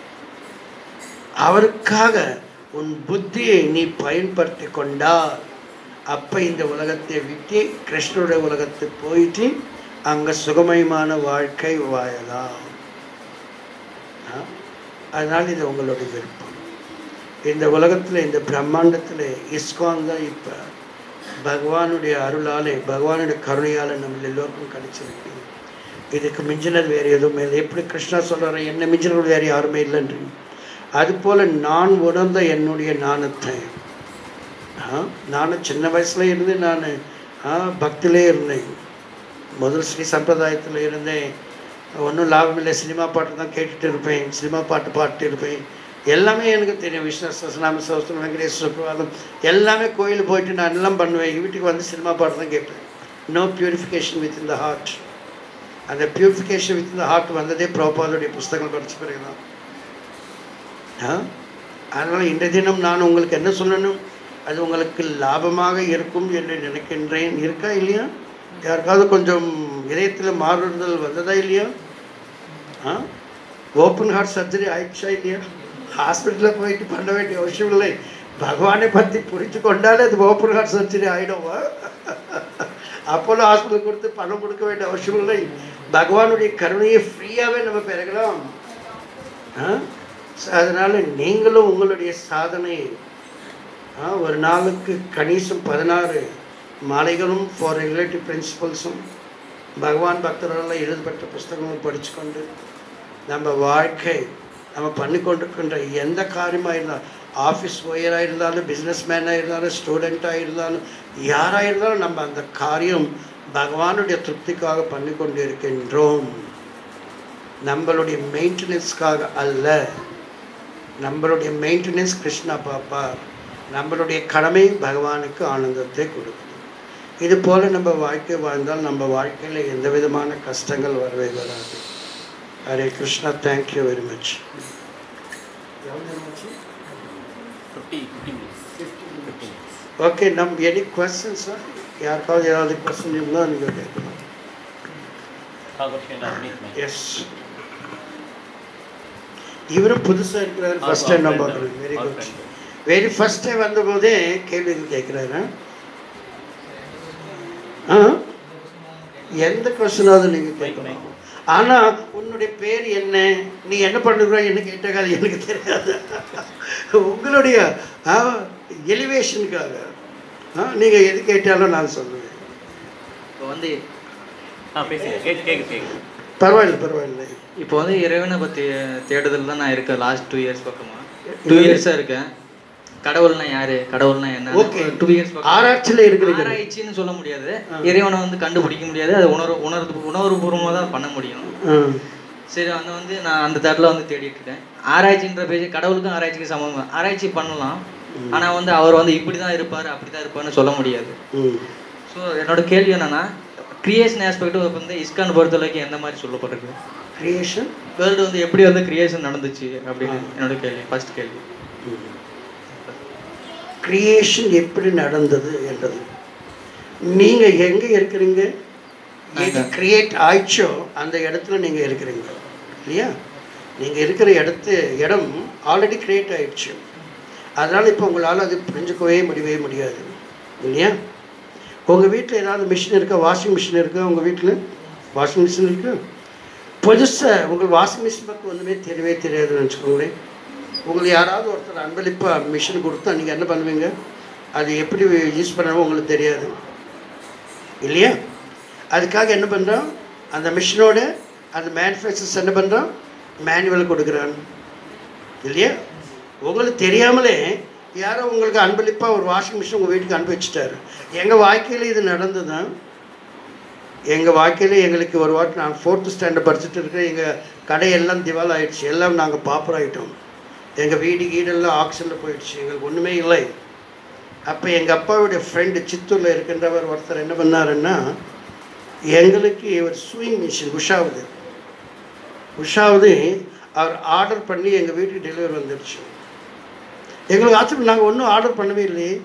A: அவருக்காக உன் புத்தியை நீ பயன்படுத்தி கொண்டால் அப்போ இந்த உலகத்தை விட்டு கிருஷ்ணனுடைய உலகத்துக்கு போயிட்டு அங்கே சுகமயமான வாழ்க்கை வாழலாம். அதனால் இது உங்களுடைய விருப்பம். இந்த உலகத்தில், இந்த பிரம்மாண்டத்தில் இஸ்கான் தான் இப்போ பகவானுடைய அருளாலே, பகவானுடைய கருணையால் நம்ம எல்லோருக்கும் கிடைச்சிருக்கு. இதுக்கு மிஞ்சினது வேறு எதுவுமே இல்லை. எப்படி கிருஷ்ணா சொல்கிறார, என்ன மிஞ்சினது வேறு யாருமே இல்லைன்று, அதுபோல் நான் உணர்ந்த என்னுடைய ஞானத்தை, நானும் சின்ன வயசில் இருந்து நான் பக்திலே இருந்தேன். முதல் ஸ்ரீ சம்பிரதாயத்தில் இருந்தேன். ஒன்றும் லாபம் இல்லை, சினிமா பாட்டு தான் கேட்டுட்டு இருப்பேன், சினிமா பாட்டு பாட்டு இருப்பேன். எல்லாமே எனக்கு தெரியும். விஷ்ணு சஹஸ்ரநாம சஹஸ்ரம், வெங்கடேஸ்வர பிரபாதம் எல்லாமே கோயில் போயிட்டு நான் எல்லாம் பண்ணுவேன். வீட்டுக்கு வந்து சினிமா பாட்டு தான் கேட்பேன். No purification within the heart. அந்த purification within the heart வந்ததே பிரபாதோடைய புஸ்தகங்கள் படித்த பிறகு தான். அதனால் இன்றைய தினம் நான் உங்களுக்கு என்ன சொல்லணும், அது உங்களுக்கு லாபமாக இருக்கும் என்று நினைக்கின்றேன். இருக்கா இல்லையா? யாருக்காவது கொஞ்சம் இதயத்தில் மாறுதல் வந்ததா இல்லையா? ஆ ஓப்பன் ஹார்ட் சர்ஜரி ஆயிடுச்சா இல்லையா? ஹாஸ்பிட்டலில் போயிட்டு பண்ண வேண்டிய அவசியம் இல்லை. பகவானை பற்றி புரிஞ்சு கொண்டாலே அது ஓப்பன் ஹார்ட் சர்ஜரி ஆகிடுவா. அப்போலோ ஹாஸ்பிட்டல் கொடுத்து பணம் கொடுக்க வேண்டிய அவசியம் இல்லை. பகவானுடைய கருணையை ஃப்ரீயாகவே நம்ம பெறலாம். அதனால் நீங்களும் உங்களுடைய சாதனை ஒரு நாளுக்கு கணிசம் பதினாறு மாலைகளும் ஃபார் ரெகுலேட்டிவ் பிரின்சிபல்ஸும் பகவான் பக்தர்களால் எழுதப்பட்ட புஸ்தகங்களும் படித்து கொண்டு நம்ம வாழ்க்கை நம்ம பண்ணி கொண்டிருக்கின்ற எந்த காரியமாக இருந்தாலும், ஆஃபீஸ் ஓயராக இருந்தாலும், பிஸ்னஸ் மேனாக இருந்தாலும், ஸ்டூடெண்ட்டாக இருந்தாலும், யாராக இருந்தாலும் நம்ம அந்த காரியம் பகவானுடைய திருப்திக்காக பண்ணி கொண்டு இருக்கின்றோம். நம்மளுடைய மெயின்டெனன்ஸ்க்காக அல்ல. நம்மளுடைய மெயின்டெனன்ஸ் கிருஷ்ணா பாப்பா. நம்மளுடைய கடமை பகவானுக்கு ஆனந்தத்தை கொடுக்கும். இது போல் நம்ம வாழ்க்கை வாழ்ந்தால் நம்ம வாழ்க்கையில் எந்த விதமான கஷ்டங்கள் வரவே வராது. Hare Krishna. Thank you very much. Okay, நம் எனி கொஸ்டின்ஸா? யாருக்காவது ஏதாவது கொஸ்டின் இருந்தால் நீங்கள் கேட்கலாம். எஸ், இவரும் புதுசாக இருக்கிறாரு. ஃபஸ்ட் டைம் நான் பார்க்குறேன். Very good. Very first time வந்தபோதே கேள்வி கேட்குறாரு. ஆ, எந்த கொஸ்டினாவது நீங்கள் கேட்கலாம். ஆனால் உன்னுடைய பேர் என்ன, நீ என்ன பண்ணுற என்ன கேட்டால் எனக்கு தெரியாது. உங்களுடைய எலிவேஷனுக்காக நீங்கள் எது கேட்டாலும் நான் சொல்லுவேன்.
C: இப்போ வந்து
A: பரவாயில்ல பரவாயில்ல.
C: இப்போ வந்து இறைவனை பற்றி தேடுதல் தான் நான் இருக்கேன். லாஸ்ட் டூ இயர்ஸ் பக்கமாக டூ இயர்ஸாக இருக்கேன். கடவுள்னா யாரு, கடவுள்னா என்ன,
A: ஓகே
C: டூ இயர்ஸ்
A: ஆராய்ச்சியில் இருக்கிறீங்க.
C: ஆராய்ச்சின்னு சொல்ல முடியாது, இறைவனை வந்து கண்டுபிடிக்க முடியாது. அது உணர்வு உணர்வு உணர்வுபூர்வமாக தான் பண்ண முடியும். சரி, அந்த வந்து நான் அந்த தட்டில் வந்து தேடிட்டு இருக்கேன். ஆராய்ச்சின்ற பேஜ் கடவுளுக்கும் ஆராய்ச்சிக்கு சமம். ஆராய்ச்சி பண்ணலாம், ஆனால் வந்து அவர் வந்து இப்படி தான் இருப்பார் அப்படி தான் இருப்பார்னு சொல்ல முடியாது. ஸோ என்னோட கேள்வி என்னன்னா, கிரியேஷன் ஆஸ்பெக்ட் வந்து இஸ்கான் பொறுத்தளவுக்கு எந்த மாதிரி சொல்லப்பட்டிருக்கு?
A: கிரியேஷன்
C: வேர்ல்டு வந்து எப்படி வந்து கிரியேஷன் நடந்துச்சு அப்படின்னு என்னோட கேள்வி, ஃபர்ஸ்ட் கேள்வி.
A: கிரியேஷன் எப்படி நடந்தது என்றது. நீங்கள் எங்கே இருக்கிறீங்க, எது கிரியேட் ஆயிடுச்சோ அந்த இடத்துல நீங்கள் இருக்கிறீங்க இல்லையா? நீங்கள் இருக்கிற இடத்து இடம் ஆல்ரெடி கிரியேட் ஆயிடுச்சு. அதனால் இப்போ உங்களால் அது புரிஞ்சுக்கவே முடியவே முடியாது இல்லையா? உங்கள் வீட்டில் ஏதாவது மிஷின் இருக்கா? வாஷிங் மிஷின் இருக்கா உங்கள் வீட்டில்? வாஷிங் மிஷின் இருக்கு. புதுசாக உங்கள் வாஷிங் மிஷின் பக்கம் ஒன்றுமே தெரியவே தெரியாதுன்னு வச்சுக்கோங்களேன். உங்களுக்கு யாராவது ஒருத்தர் அன்பளிப்பாக மிஷின் கொடுத்தா நீங்கள் என்ன பண்ணுவீங்க? அது எப்படி யூஸ் பண்ணணும் உங்களுக்கு தெரியாது இல்லையா? அதுக்காக என்ன பண்ணுறோம், அந்த மிஷினோட அந்த மேனுஃபேக்சர்ஸ் என்ன பண்ணுறோம், மேனுவல் கொடுக்குறான் இல்லையா? உங்களுக்கு தெரியாமலே யாரோ உங்களுக்கு அன்பளிப்பாக ஒரு வாஷிங் மிஷின் உங்கள் வீட்டுக்கு அனுப்பி வச்சுட்டாரு. எங்கள் வாழ்க்கையில் இது நடந்தது தான். எங்கள் வாழ்க்கையில் எங்களுக்கு ஒரு வாட்டி நான் ஃபோர்த்து ஸ்டாண்டர்ட் படிச்சுட்டு இருக்கிறேன். எங்கள் கடையெல்லாம் திவால் ஆகிடுச்சு. எல்லாம் நாங்கள் பாப்பர் ஆகிட்டோம். எங்கள் வீடு கீடெல்லாம் ஆக்ஷனில் போயிடுச்சு. எங்களுக்கு ஒன்றுமே இல்லை. அப்போ எங்கள் அப்பாவுடைய ஃப்ரெண்டு சித்தூரில் இருக்கின்றவர் ஒருத்தர் என்ன பண்ணாருன்னா, எங்களுக்கு ஒரு ஸ்விங் மிஷின் உஷாவுது உஷாவுது அவர் ஆர்டர் பண்ணி எங்கள் வீட்டுக்கு டெலிவரி வந்துடுச்சு. எங்களுக்கு ஆச்சரியம், நாங்கள் ஒன்றும் ஆர்டர் பண்ணவே இல்லையே.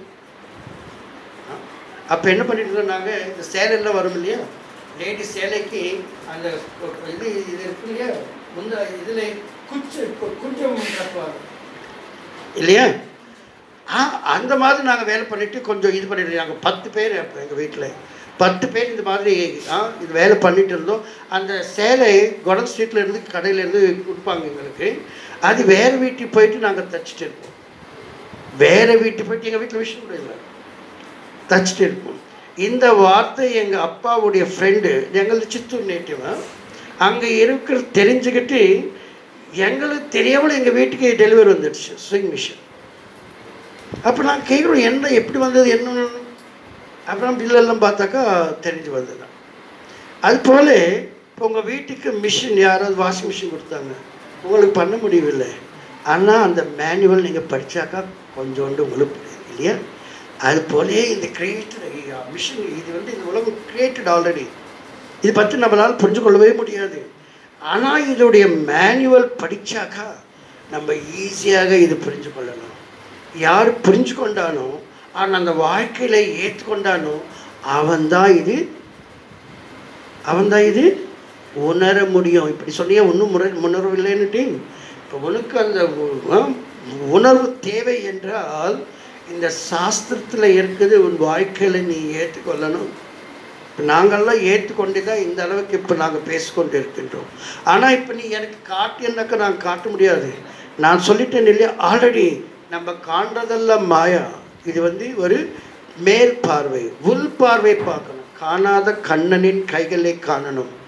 A: அப்போ என்ன பண்ணிட்டு இருக்கோம், நாங்கள் இந்த சேலையெல்லாம் வரும் இல்லையா, லேடி சேலைக்கு அந்த இது இது இருக்கு இல்லையா, முந்த இதில் குச்சு கொஞ்சம் கட்டுவாங்க இல்லையா, ஆ அந்த மாதிரி நாங்கள் வேலை பண்ணிவிட்டு கொஞ்சம் இது பண்ணிட்டு நாங்கள் பத்து பேர் அப்போ எங்கள் வீட்டில் பத்து பேர் இந்த மாதிரி ஆ இது வேலை பண்ணிகிட்டு இருந்தோம். அந்த சேலை குடம் ஸ்ட்ரீட்டில் இருந்து கடையிலேருந்து கொடுப்பாங்க எங்களுக்கு. அது வேறு வீட்டுக்கு போயிட்டு நாங்கள் தைச்சிட்டு இருப்போம். வேறு வீட்டுக்கு போயிட்டு எங்கள் வீட்டில் விஷயம் கூட இல்லை, தைச்சிட்டு இருப்போம். இந்த வார்த்தை எங்கள் அப்பாவுடைய ஃப்ரெண்டு, எங்களுக்கு சித்தூர் நேட்டிவா, அங்கே இருக்கிற தெரிஞ்சுக்கிட்டு எங்களுக்கு தெரியாமல் எங்கள் வீட்டுக்கு டெலிவரி வந்துடுச்சு ஸ்விங் மிஷின். அப்போ நான் கேட்குறோம், என்ன எப்படி வந்தது என்ன, அப்புறம் பில்லெல்லாம் பார்த்தாக்கா தெரிஞ்சு வந்தது. அதுபோல் இப்போ உங்கள் வீட்டுக்கு மிஷின் யாராவது வாஷிங் மிஷின் கொடுத்தாங்க, உங்களுக்கு பண்ண முடியவில்லை. ஆனால் அந்த மேனுவல் நீங்கள் படித்தாக்கா கொஞ்சோண்டு உங்களுக்கு புரியுது இல்லையா? அதுபோலே இந்த கிரியேட்டட் மிஷின் இது வந்து இந்த உலகம் கிரியேட்டட் ஆல்ரெடி. இது பற்றி நம்மளால் புரிஞ்சு கொள்ளவே முடியாது. ஆனால் இதோடைய மேனுவல் படித்தாக்கா நம்ம ஈஸியாக இது புரிஞ்சு கொள்ளலாம். யார் புரிஞ்சு கொண்டானோ, ஆனால் அந்த வாழ்க்கையில் ஏற்றுக்கொண்டானோ அவன்தான் இது அவன்தான் இது உணர முடியும். இப்படி சொன்னியா ஒன்றும் முறை உணர்வில்லைன்னுட்டு, இப்போ உனக்கு அந்த உணர்வு தேவை என்றால் இந்த சாஸ்திரத்தில் இருக்குது, உன் வாழ்க்கையில் நீ ஏற்றுக்கொள்ளணும். இப்போ நாங்கள்லாம் ஏற்றுக்கொண்டு தான் இந்த அளவுக்கு இப்போ நாங்கள் பேசிக்கொண்டு இருக்கின்றோம். ஆனால் இப்போ நீ எனக்கு காட்டினாக்கா நாங்கள் காட்ட முடியாது. நான் சொல்லிட்டேன் இல்லையா, ஆல்ரெடி நம்ம காண்றதெல்லாம் மாயா. இது வந்து ஒரு மேல் பார்வை, உள் பார்வை பார்க்கணும். காணாத கண்ணனின் கைகளை காணணும்.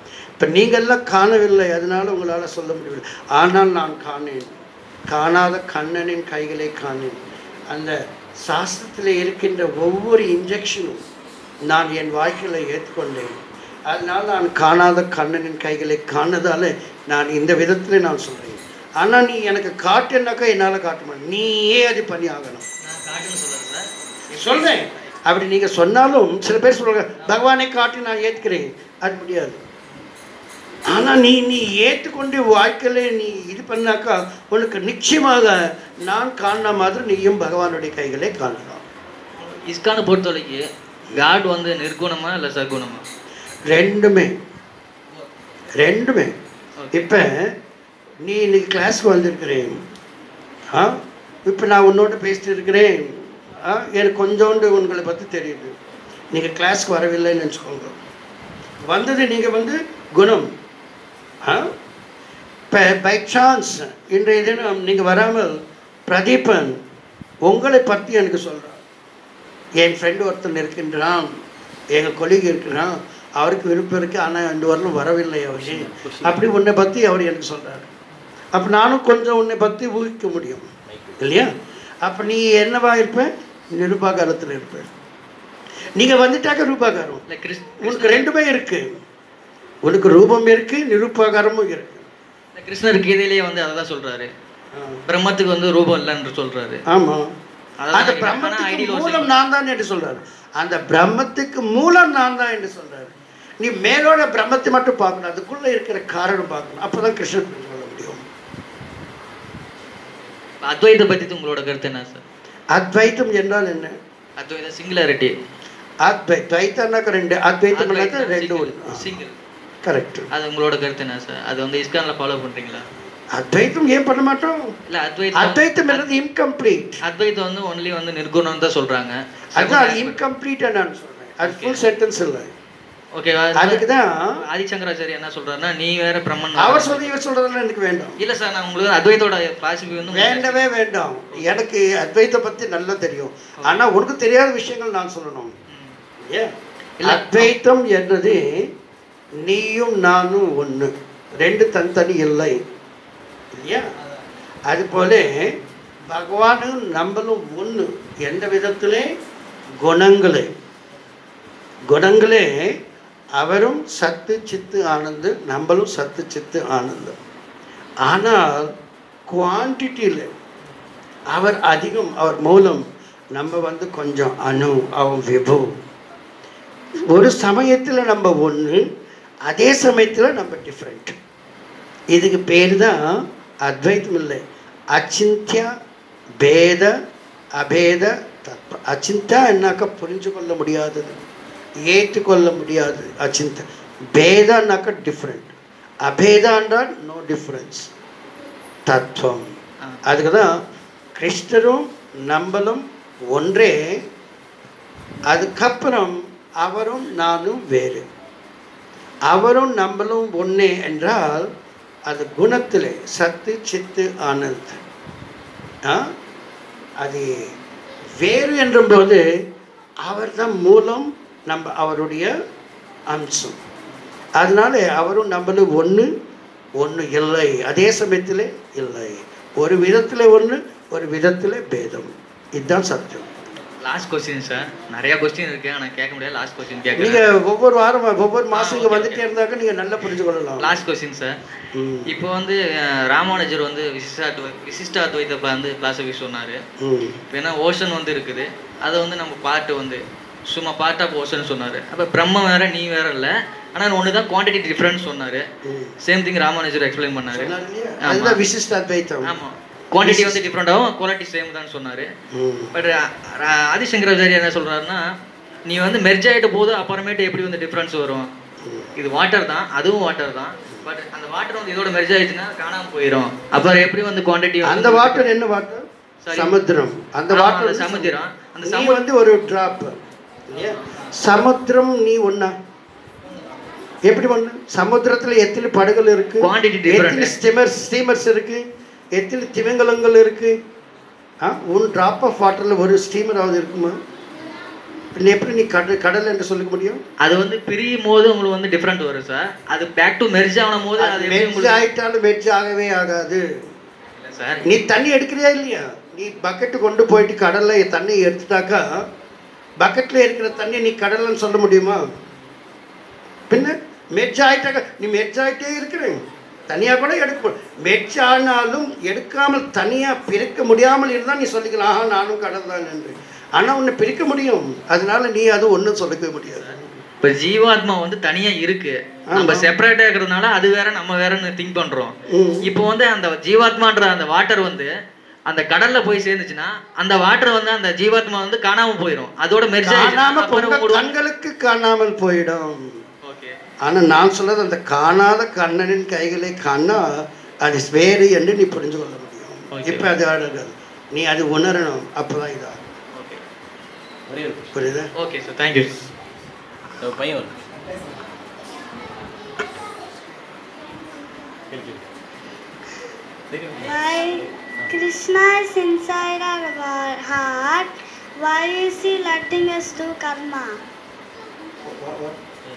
A: இப்போ நீங்கள்லாம் காணவில்லை, அதனால் உங்களால் சொல்ல முடியவில்லை. ஆனால் நான் காணேன், காணாத கண்ணனின் கைகளை காணேன். அந்த சாஸ்திரத்தில் இருக்கின்ற ஒவ்வொரு இன்ஜெக்ஷனும் நான் என் வாழ்க்கையில் ஏற்றுக்கொண்டேன். அதனால் நான் காணாத கண்ணனின் கைகளை காணதால் நான் இந்த விதத்தில் நான் சொல்கிறேன். ஆனால் நீ எனக்கு காட்டுனாக்கா என்னால் காட்ட மாட்டேன், நீயே அது பண்ணி ஆகணும். சொல்கிறேன். அப்படி நீங்கள் சொன்னாலும் சில பேர் சொல்கிறாங்க பகவானை காட்டி நான் ஏற்றுக்கிறேன், அது முடியாது. ஆனால் நீ நீ ஏற்றுக்கொண்டு வாழ்க்கையில் நீ இது பண்ணாக்கா உனக்கு நிச்சயமாக நான் காண மாதிரி நீயும் பகவானுடைய கைகளை காணலாம்.
C: இஸ்கானை பொறுத்தவரைக்கு காட் வந்து நிர்குணமா இல்லை சகுணமா?
A: ரெண்டுமே ரெண்டுமே. இப்போ நீ இன்னைக்கு கிளாஸ்க்கு வந்திருக்கிறேன், ஆ இப்போ நான் உன்னோட பேசிட்டு இருக்கிறேன், ஆ எனக்கு கொஞ்சோண்டு உங்களை பற்றி தெரியுது. நீங்கள் கிளாஸ்க்கு வரவில்லைன்னு நினச்சிக்கோங்க, வந்தது நீங்கள் வந்து குணம். ஆ இப்போ பை சான்ஸ் இன்றைய தினம் நீங்கள் வராமல் பிரதீபன் உங்களை பற்றி எனக்கு சொல்கிறான். என் ஃப்ரெண்டு ஒருத்தன் இருக்கின்றான், எங்கள் கொலிகை இருக்கிறான், அவருக்கு விருப்பம் இருக்குது, ஆனால் ரெண்டு வரலும் வரவில்லை அவரு, அப்படி உன்னை பற்றி அவர் எனக்கு சொல்கிறார். அப்போ நானும் கொஞ்சம் உன்னை பற்றி ஊகிக்க முடியும் இல்லையா? அப்போ நீ என்னவா இருப்பேன்? நிருபாகாரத்தில் இருப்பேன். நீங்கள் வந்துட்டாக்க ரூபாகாரம். உனக்கு ரெண்டுமே இருக்குது, உனக்கு ரூபம் இருக்குது, நிருபாகாரமும் இருக்குது.
C: கிருஷ்ணர் கீதையிலேயே வந்து அதை தான் சொல்கிறாரு, பிரம்மத்துக்கு வந்து ரூபம் இல்லைன்னு சொல்கிறாரு.
A: ஆமாம், அந்த பிரம்மத்துக்கு மூலம் நான் தான் என்று சொல்கிறாரு. அந்த பிரம்மத்துக்கு மூலம் நான் தான் என்று சொல்கிறாரு. நீ மேலோட பிரம்மத்தை மட்டும் பார்க்கணும், அதுக்குள்ளே இருக்கிற காரணம் பார்க்கணும், அப்போ தான் கிருஷ்ணன் சொல்ல முடியும்.
C: அத்வைத்தை பற்றி உங்களோட கருத்து என்ன சார்?
A: அத்வைத்தம் என்றால் என்ன?
C: அத்வைதம் சிங்குலாரிட்டி.
A: அத்வை துவைத்தம்னாக்க ரெண்டு, அத்வைத்தம் ரெண்டு
C: சிங்கிள்.
A: கரெக்ட்.
C: அது உங்களோட கருத்து என்ன சார்? அது வந்து இஸ்கானில் ஃபாலோ பண்ணுறீங்களா?
A: அத்வைத்தம் ஏன் பண்ண மாட்டோம்?
C: இல்லை அத்வைத்தம்
A: அத்வைத்தம் என்னது இன்கம்ப்ளீட்.
C: அத்வைத்தம் வந்து ஒன்லி வந்து நிர்குணம் தான் சொல்கிறாங்க.
A: அதுதான் அது இன்கம்ப்ளீட் நான் சொல்கிறேன், அது ஃபுல் சென்டென்ஸ் இல்லை.
C: ஓகேவா?
A: அதுக்கு தான்
C: ஆதிசங்கராச்சாரி என்ன சொல்றாருன்னா, நீ வேற பிரம்மன்
A: அவர் சொல்லி இவர் சொல்றதெல்லாம் எனக்கு வேண்டாம்.
C: இல்லை சார், நான் உங்களுக்கு அத்வைத்தோட பாசிபிள் வந்து
A: வேண்டவே வேண்டாம். எனக்கு அத்வைத்தை பற்றி நல்லா தெரியும், ஆனால் உனக்கு தெரியாத விஷயங்கள் நான் சொல்லணும். ஏன் அத்வைத்தம் என்றது நீயும் நானும் ஒன்று, ரெண்டு தனித்தனி இல்லை இல்லையா? அதுபோல பகவானும் நம்மளும் ஒன்று. எந்த விதத்திலே? குணங்களே குணங்களே அவரும் சத்து சித்து ஆனந்து, நம்மளும் சத்து சித்து ஆனந்தம். ஆனால் குவான்டிட்டியில் அவர் அதிகம், அவர் மூலம் நம்ம வந்து கொஞ்சம் அணு, அவன் விபு. ஒரு சமயத்தில் நம்ம ஒன்று, அதே சமயத்தில் நம்ம டிஃப்ரெண்ட். இதுக்கு பேர் தான் அத்வைத்தம் இல்லை, அச்சிந்தியா பேத அபேத தத்துவம். அச்சிந்தா என்னாக்கா புரிஞ்சு கொள்ள முடியாதது, ஏற்றுக்கொள்ள முடியாது. அச்சிந்த பேதான்னாக்கா டிஃப்ரெண்ட், அபேதான்றால் நோ டிஃப்ரென்ஸ், தத்துவம். அதுக்கு தான் கிருஷ்ணரும் நம்மளும் ஒன்றே, அதுக்கப்புறம் அவரும் நானும் வேறு. அவரும் நம்மளும் ஒன்றே என்றால் அது குணத்திலே சத்து சித்து ஆனந்த். அது வேறு என்றும்போது அவர் தான் மூலம், நம்ம அவருடைய அம்சம். அதனால அவரும் நம்மளும் ஒன்று, ஒன்று இல்லை, அதே சமயத்தில் இல்லை. ஒரு விதத்தில் ஒன்று, ஒரு விதத்தில் பேதம். இதுதான் சத்தியம்.
C: லாஸ்ட் கொஸ்டின் சார், நிறைய கொஸ்டின் இருக்கு ஆனால் கேட்க முடியாது. லாஸ்ட் கொஸ்டின் கேட்க
A: நீங்கள் ஒவ்வொரு வாரம் ஒவ்வொரு மாதம் இங்கே வந்துட்டே இருந்தாக்க நீங்கள் நல்லா புரிஞ்சு கொள்ளலாம்.
C: லாஸ்ட் கொஸ்டின் சார், இப்போ வந்து ராமானுஜர் வந்து விசிஷ்டாத்வை விசிஷ்டாத்வைத்தை வந்து கிளாஸிஃபை சொன்னார். இப்போ ஏன்னா ஓஷன் வந்து இருக்குது, அதை வந்து நம்ம பாட்டு வந்து சும்மா பார்ட் ஆஃப் ஓஷன் சொன்னார். அப்போ பிரம்ம வேற நீ வேற இல்லை, ஆனால் ஒன்று தான் குவான்டிட்டி டிஃப்ரென்ஸ் சொன்னார். சேம் திங் ராமானுஜர் எக்ஸ்பிளைன் பண்ணார்.
A: அதுதான் விசிஷ்டாத்வைத்தம்.
C: ஆமாம், குவான்டிட்டி வந்து டிஃப்ரெண்டாகவும் குவாலிட்டி சேம் தான் சொன்னார். பட் ஆதிசங்கராச்சாரியா என்ன சொல்கிறாருன்னா, நீ வந்து மெர்ஜ் ஆகிட்ட போது அப்புறமேட்டு எப்படி வந்து டிஃப்ரென்ஸ் வரும்? இது வாட்டர் தான், அதுவும் வாட்டர் தான், பட் அந்த வாட்டர் வந்து இதோட மெர்ஜ் ஆயிடுச்சுன்னா காணாமல் போயிடும். அப்புறம் எப்படி வந்து குவான்டிட்டி?
A: அந்த வாட்டர் என்ன வாட்டர்? சமுத்திரம். அந்த வாட்டர்
C: சமுத்திரம்.
A: அந்த சமுத்திரம் வந்து ஒரு டிராப். சமுத்திரம் நீ ஒன்னா எப்படி ஒண்ணு? சமுத்திரத்தில் எத்தனை படகுகள் இருக்கு, எத்தனை ஸ்டீமர்ஸ் ஸ்டீமர்ஸ் இருக்கு, எத்தனை திமிங்கலங்கள் இருக்கு. ஒன் டிராப் ஆஃப் வாட்டரில் ஒரு ஸ்டீமராவது இருக்குமா? பின்ன எப்படி நீ கடல் கடல் என்று சொல்லிக்க முடியும்?
C: அது வந்து பிரியும் போது உங்களுக்கு வந்து டிஃப்ரெண்ட் வரும் சார். அது பேக் டு மெர்ஜ் ஆகும் போது அது
A: மெர்ஜ் ஆயிட்டாலும் மெர்ஜ் ஆகவே ஆகாது
C: சார்.
A: நீ தண்ணி எடுக்கிறியா இல்லையா? நீ பக்கெட்டு கொண்டு போயிட்டு கடல்ல தண்ணி எடுத்துட்டாக்கா பக்கெட்ல இருக்கிற தண்ணி நீ கடல்னு சொல்ல முடியுமா? பின்ன மெர்ஜ் ஆயிட்டாக்க நீ மெர்ஜ் ஆயிட்டே இருக்கிற தனியாக கூட எடுக்க மெர்ஜ் ஆனாலும் எடுக்காமல் தனியாக பிரிக்க முடியாமல் இருந்தால் நீ சொல்லிக்கலாம் ஆஹா நானும் கடல் தான் என்று. ஆனால் உன்னை பிரிக்க முடியும், அதனால நீ அது ஒன்றும் சொல்லிக்க முடியாது.
C: இப்போ ஜீவாத்மா வந்து தனியாக இருக்கு, நம்ம செப்பரேட்டாக இருக்கிறதுனால அது வேற நம்ம வேறன்னு திங்க் பண்ணுறோம். இப்போ வந்து அந்த ஜீவாத்மான்ற அந்த வாட்டர் வந்து அந்த கடல்ல போய் சேர்ந்துச்சுன்னா அந்த வாட்டர் வந்து அந்த ஜீவாத்மா வந்து காணாமல் போயிடும். அதோட மெர்ஜ்
A: ஆகாமல் கண்களுக்கு காணாமல் போயிடும். ஆனால் நான் சொல்றது அந்த காணாத கண்ணனின் கைகளை காணா அது வேறு என்று நீ புரிஞ்சு கொள்ள முடியும். இப்போ அது ஆடுறது நீ அது உணரணும், அப்போதான் இதா புரியுதா?
C: Okay sir, thank you.
B: பையன்
D: Why Krishna is inside our heart, why is he letting us do karma?
A: What, what?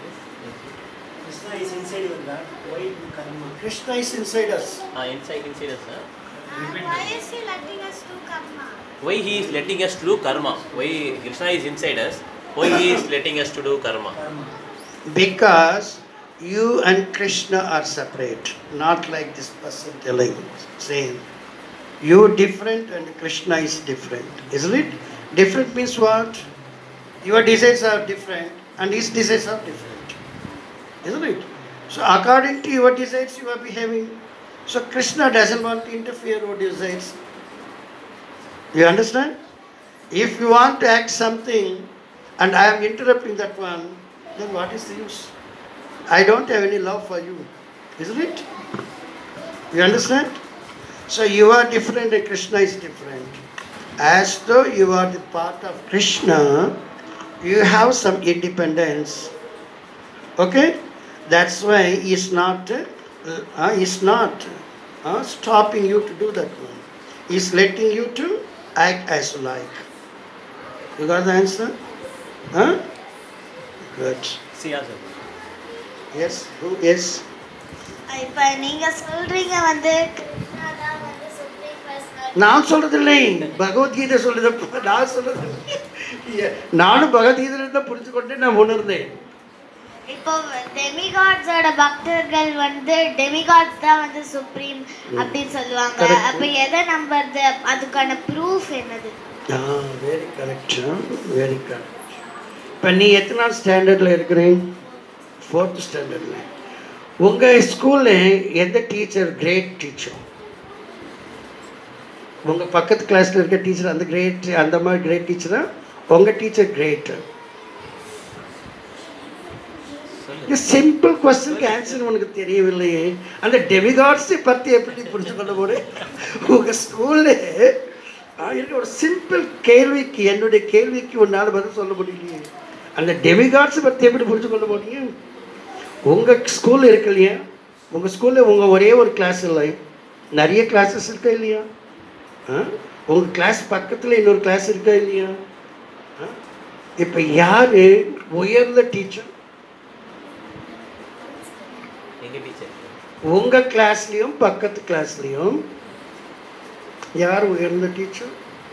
A: Krishna is inside your heart, why do karma? Krishna is inside us.
B: Ah, inside inside us. Huh?
D: Why is he letting us do karma?
B: Why he is letting us to do karma? Why Krishna is inside us? Why he is letting us to do karma?
A: Because you and Krishna are separate, not like this person telling, saying you different and Krishna is different, isn't it? Different means what? Your desires are different and his desires are different, isn't it? So according to your desires you are behaving. So Krishna doesn't want to interfere with your desires. You understand? If you want to act something and I am interrupting that one, then what is the use? I don't have any love for you, isn't it? You understand? So you are different and Krishna is different. As though you are the part of Krishna, you have some independence. Okay? That's why he is not, uh, he is not uh, stopping you to do that one. He is letting you to act as you like. You got the answer? Huh? Good.
B: See answer.
A: Yes. Who? Yes.
D: இப்போ நீங்க சொல்றீங்க வந்து கிருஷ்ணா தான் வந்து சுப்ரீம் பர்சனாலிட்டி.
A: நான் சொல்றதில்லை, பகவத்கீதை சொல்லுது. நான் சொல்றது நானும் பகவத்கீதையில தான் புரிஞ்சு கொண்டு நான் உணர்ந்தேன்.
D: இப்போ டெமிகாட்ஸோட பக்தர்கள் வந்து டெமிகாட்ஸ் தான் வந்து சுப்ரீம் அப்படின்னு சொல்லுவாங்க. அப்ப எதை நம்புறது? அதுக்கான ப்ரூஃப் என்னது?
A: Ah very correct, very correct. இப்போ நீ எத்தனாவது ஸ்டாண்டர்டில் இருக்கிறீங்க? ஃபோர்த் ஸ்டாண்டர்டில். உங்கள் ஸ்கூலில் எந்த டீச்சர் கிரேட் டீச்சர்? உங்கள் பக்கத்து கிளாஸில் இருக்க டீச்சர் அந்த கிரேட் அந்த மாதிரி கிரேட் டீச்சரா? உங்கள் டீச்சர் கிரேட்டு? சிம்பிள் கொஸ்டினுக்கு ஆன்சர் உனக்கு தெரியவில்லையே. அந்த டெமிகாட்ஸை பற்றி எப்படி புரிஞ்சு கொள்ள போகிறேன்? உங்கள் ஸ்கூலில் இருக்க ஒரு சிம்பிள் கேள்விக்கு, என்னுடைய கேள்விக்கு உன்னால் பதில் சொல்ல முடியலையே. அந்த டெமிகாட்ஸை பற்றி எப்படி புரிஞ்சு கொள்ள போறீங்க? உங்கள் ஸ்கூலில் இருக்கு இல்லையா? உங்கள் ஸ்கூலில் உங்கள் ஒரே ஒரு கிளாஸ் இல்லை, நிறைய கிளாஸஸ் இருக்கா இல்லையா? உங்கள் கிளாஸ் பக்கத்தில் இன்னொரு கிளாஸ் இருக்கா இல்லையா? இப்போ யார் உயர்ந்த டீச்சர்? உங்கள் கிளாஸ்லேயும் பக்கத்து கிளாஸ்லேயும் யார் உயர்ந்த டீச்சர்?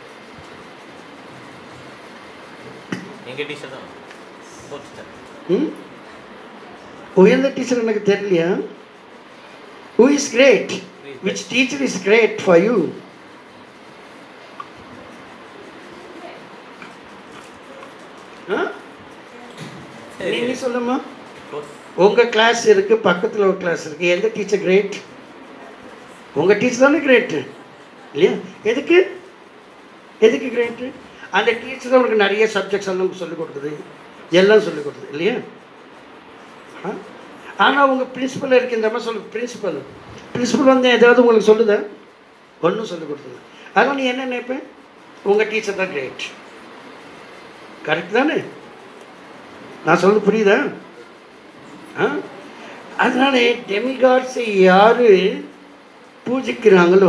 B: எங்க டீச்சர் தான்.
A: ம் உயர்ந்த டீச்சர் எனக்கு தெரியலையா? Who is great? Which teacher is great for you? நீ சொல்லுமா. உங்கள் கிளாஸ் இருக்கு, பக்கத்தில் ஒரு கிளாஸ் இருக்கு, எந்த டீச்சர் கிரேட்? உங்கள் டீச்சர் தானே கிரேட்டு இல்லையா? எதுக்கு எதுக்கு கிரேட்டு? அந்த டீச்சர் உனக்கு நிறைய சப்ஜெக்ட்ஸ் எல்லாம் சொல்லிக் கொடுக்குது, எல்லாம் சொல்லிக் கொடுக்குது இல்லையா? ஆனால் உங்கள் பிரின்சிபல் இருக்கு, இந்த மாதிரி சொல்லு. பிரின்சிபல் பிரின்சிபல் வந்து ஏதாவது உங்களுக்கு சொல்லுதா? ஒன்றும் சொல்லிக் கொடுத்தது. அதனால் நீ என்ன நினைப்பேன்? உங்கள் டீச்சர் தான் கிரேட். கரெக்ட் தானே? நான் சொல்றது புரியுதா? அதனால டெமிகாட்ஸை யார் பூஜிக்கிறாங்களோ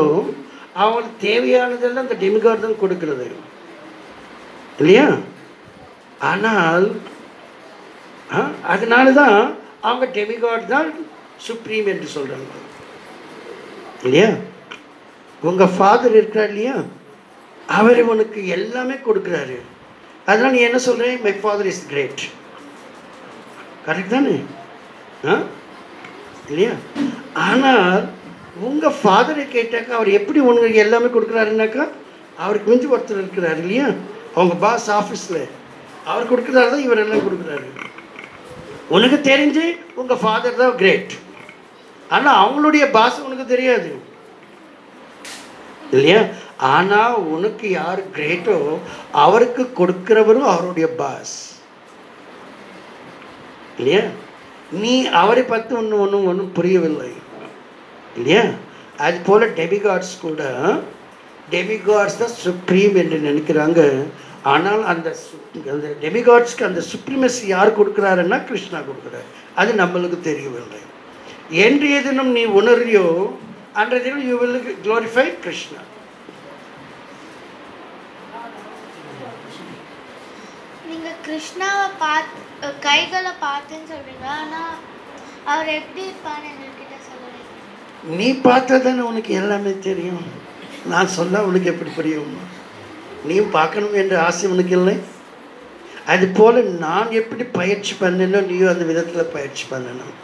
A: அவங்களுக்கு தேவையானதெல்லாம் அந்த டெமிகாட் தான் கொடுக்கறது இல்லையா? ஆனால் அதனால தான் அவங்க டெமிகாட் தான் சுப்ரீம் என்று சொல்கிறாங்க இல்லையா. உங்கள் ஃபாதர் இருக்கிறார் இல்லையா, அவர் உனக்கு எல்லாமே கொடுக்குறாரு. அதனால் நீ என்ன சொல்கிறேன், my father is great. Correct தானே? ஆ இல்லையா? ஆனால் உங்கள் ஃபாதரை கேட்டாக்கா அவர் எப்படி உங்களுக்கு எல்லாமே கொடுக்குறாருனாக்கா, அவருக்கு மிஞ்சி ஒருத்தர் இருக்கிறார் இல்லையா, அவங்க பாஸ் ஆஃபீஸில் அவர் கொடுக்குறாரு தான் இவர் எல்லாம் கொடுக்குறாரு. உனக்கு தெரிஞ்சு உங்கள் ஃபாதர் தான் கிரேட், ஆனால் அவங்களுடைய பாஸ் உனக்கு தெரியாது இல்லையா. ஆனால் உனக்கு யார் கிரேட்டோ அவருக்கு கொடுக்கிறவரும் அவருடைய பாஸ் இல்லையா. நீ அவரை பார்த்து ஒன்றும் ஒன்றும் ஒன்றும் புரியவில்லை இல்லையா. அது போல் டெமிகாட்ஸ் கூட டெமிகாட்ஸ் தான் சுப்ரீம் என்று நினைக்கிறாங்க. ஆனால் அந்த அந்த டெமிகாட்ஸ்க்கு அந்த சுப்ரீமசி யார் கொடுக்குறாருன்னா கிருஷ்ணா கொடுக்குறாரு. அது நம்மளுக்கு தெரியவில்லை. என்றைய தினம் நீ உணர்றியோ அன்றைய தினம் யூ வில் க்ளோரிஃபை கிருஷ்ணா.
D: நீங்கள் கிருஷ்ணாவை பார்த்து கைகளை பார்த்துன்னு சொல்கிறீங்க, ஆனால் அவர் எப்படி இருப்பான்னு எங்ககிட்ட சொல்லுவீங்க.
A: நீ பார்த்தா தானே உனக்கு எல்லாமே தெரியும். நான் சொல்ல உனக்கு எப்படி புரியும்? நீயும் பார்க்கணும் என்ற ஆசை உனக்கு இல்லை. அது போல் நான் எப்படி பயிற்சி பண்ணனோ நீயும் அந்த விதத்தில் பயிற்சி பண்ணணும்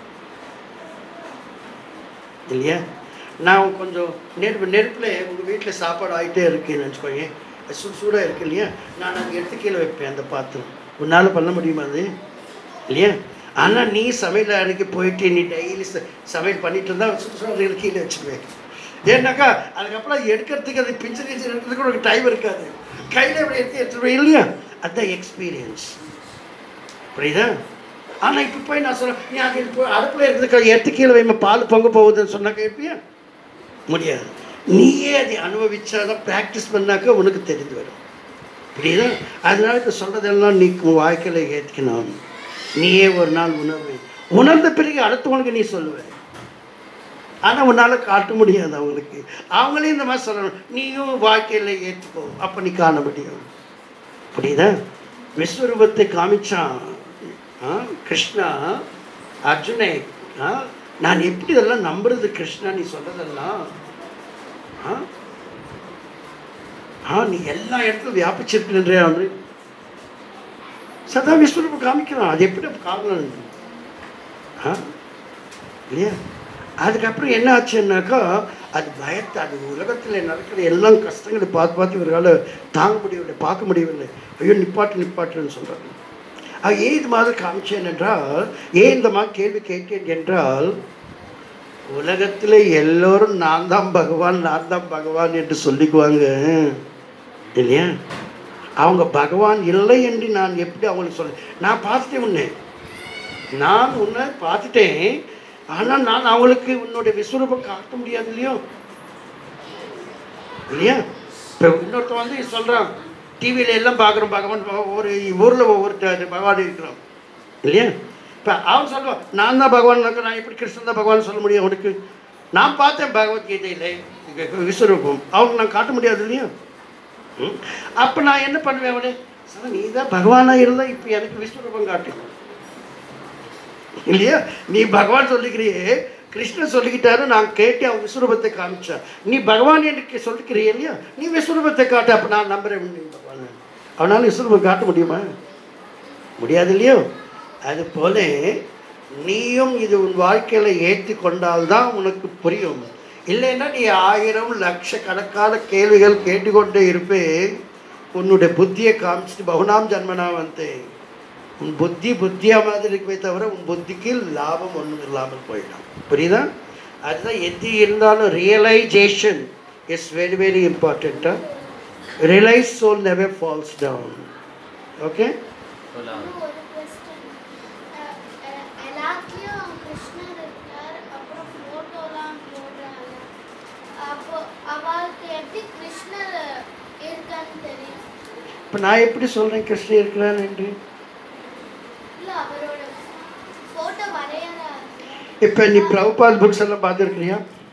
A: இல்லையா. நான் கொஞ்சம் நெருப்பு நெருப்பில் உங்கள் வீட்டில் சாப்பாடு ஆகிட்டே இருக்குன்னு வச்சுக்கோங்க, சுடு சூடாக இருக்கு இல்லையா, நான் அங்கே எடுத்து கீழே வைப்பேன் அந்த பாத்திரம். உன்னால் பண்ண முடியுமா அது இல்லையா. ஆனால் நீ சமையல் அறைக்கு போயிட்டு நீ டெய்லி ச சமையல் பண்ணிட்டு இருந்தால் சுடு சூடாக கீழே வச்சுக்குவேன். ஏன்னாக்கா அதுக்கப்புறம் எடுக்கிறதுக்கு அது பிஞ்சு கிஞ்சு எடுக்கிறதுக்கு உனக்கு டைம் இருக்காது. கையில் எப்படி எடுத்து எடுத்துருவேன் இல்லையா. அதுதான் எக்ஸ்பீரியன்ஸ், புரியுதா. ஆனால் இப்போ போய் நான் சொல்கிறேன், நீ அங்கே போய் அடுப்பில் இருக்கிறதுக்கு எடுத்து கீழே வைமா பால் பொங்க போகுதுன்னு சொன்னாக்க இருப்பியா? முடியாது. நீயே அதை அனுபவிச்சாதான் ப்ராக்டிஸ் பண்ணாக்க உனக்கு தெரிஞ்சு வரும், புரியுதா. அதனால இப்போ சொல்கிறதெல்லாம் நீ வாழ்க்கையில் ஏற்றுக்கணும். நீயே ஒரு நாள் உணர்வு உணர்ந்த பிறகு அடுத்தவனுக்கு நீ சொல்லுவேன். ஆனால் உன்னால் காட்ட முடியாது அவங்களுக்கு. அவங்களே இந்த மாதிரி சொல்லணும், நீயும் வாழ்க்கையில் ஏற்றுக்கோ, அப்போ நீ காண முடியும், புரியுதா. விஸ்வரூபத்தை காமிச்சான் கிருஷ்ணா அர்ஜுனை. நான் எப்படி இதெல்லாம் நம்புறது கிருஷ்ணா, நீ சொல்கிறதெல்லாம் ஆ ஆ நீ எல்லா இடத்துலையும் வியாபிச்சிருக்கின்றே வந்து சதா விஸ்வரூபம் காமிக்கிறான். அது எப்படி காரணம் ஆ இல்லையா. அதுக்கப்புறம் என்ன ஆச்சுன்னாக்கா அது பயத்தை, அது உலகத்தில் நடக்கிற எல்லாம் கஷ்டங்களை பார்த்து பார்த்து இவர்களால் தாங்க முடியவில்லை, பார்க்க முடியவில்லை. ஐயோ நிப்பாட்டு நிப்பாட்டுன்னு சொல்கிறாங்க. அது ஏன் இது மாதிரி காமிச்சேன் என்றால், ஏன் இந்த மாதிரி கேள்வி கேட்டேன் என்றால், உலகத்தில் எல்லோரும் நான் தான் பகவான் நான் தான் பகவான் என்று சொல்லிக்குவாங்க இல்லையா. அவங்க பகவான் இல்லை என்று நான் எப்படி அவங்களுக்கு சொல்ல. நான் பார்த்துட்டேன் உன்னை, நான் உன்னை பார்த்துட்டேன், ஆனால் நான் அவங்களுக்கு உன்னுடைய விஸ்வரூபம் காட்ட முடியாது இல்லையோ இல்லையா. இப்போ இன்னொருத்த வந்து சொல்கிறான், டிவியில் எல்லாம் பார்க்குறோம் பகவான், ஒவ்வொரு ஊரில் ஒவ்வொரு பகவான் இருக்கிறோம் இல்லையா. இப்போ அவன் சொல்லுவான் நான் தான் பகவான், நான் எப்படி கிருஷ்ணன் தான் பகவான் சொல்ல முடியும் அவனுக்கு. நான் பார்த்தேன் பகவத்கீதையில் விஸ்வரூபம், அவனுக்கு நான் காட்ட முடியாது இல்லையா. அப்போ நான் என்ன பண்ணுவேன், அவனே சார் நீ தான் பகவானாக இருந்தால் இப்போ எனக்கு விஸ்வரூபம் காட்டு இல்லையா. நீ பகவான் சொல்லிக்கிறியே, கிருஷ்ணன் சொல்லிக்கிட்டாரு, நான் கேட்டு அவன் விஸ்வரூபத்தை காமிச்சேன். நீ பகவான் எனக்கு சொல்லிக்கிறிய இல்லையா, நீ விஸ்வரூபத்தை காட்டு, அப்போ நான் நம்புறேன் நீ பகவான். அவனால் விஸ்வரூபம் காட்ட முடியுமா? முடியாது இல்லையோ. அது போல நீயும் இது உன் வாழ்க்கையில் ஏற்றி கொண்டால்தான் உனக்கு புரியும். இல்லைன்னா நீ ஆயிரம் லட்சக்கணக்கான கேள்விகள் கேட்டுக்கொண்டே இருப்பேன். உன்னுடைய புத்தியை காமிச்சிட்டு பகுனாம் ஜன்மனா வந்தேன். உன் புத்தி புத்தியாக மாதிரி இருக்கவே தவிர உன் புத்திக்கு லாபம் ஒன்றும் இல்லாமல் போயிடும், புரியுதா. அதுதான் எது இருந்தாலும் ரியலைசேஷன் இஸ் வெரி வெரி இம்பார்ட்டண்ட்டா. Realise soul never falls down. Okay. இப்போ நான் எப்படி சொல்கிறேன் கிருஷ்ணன் இருக்கிறான் என்று? இப்போ நீ பிரபுபாத் புக்ஸ் எல்லாம் பார்த்துருக்கிறியா?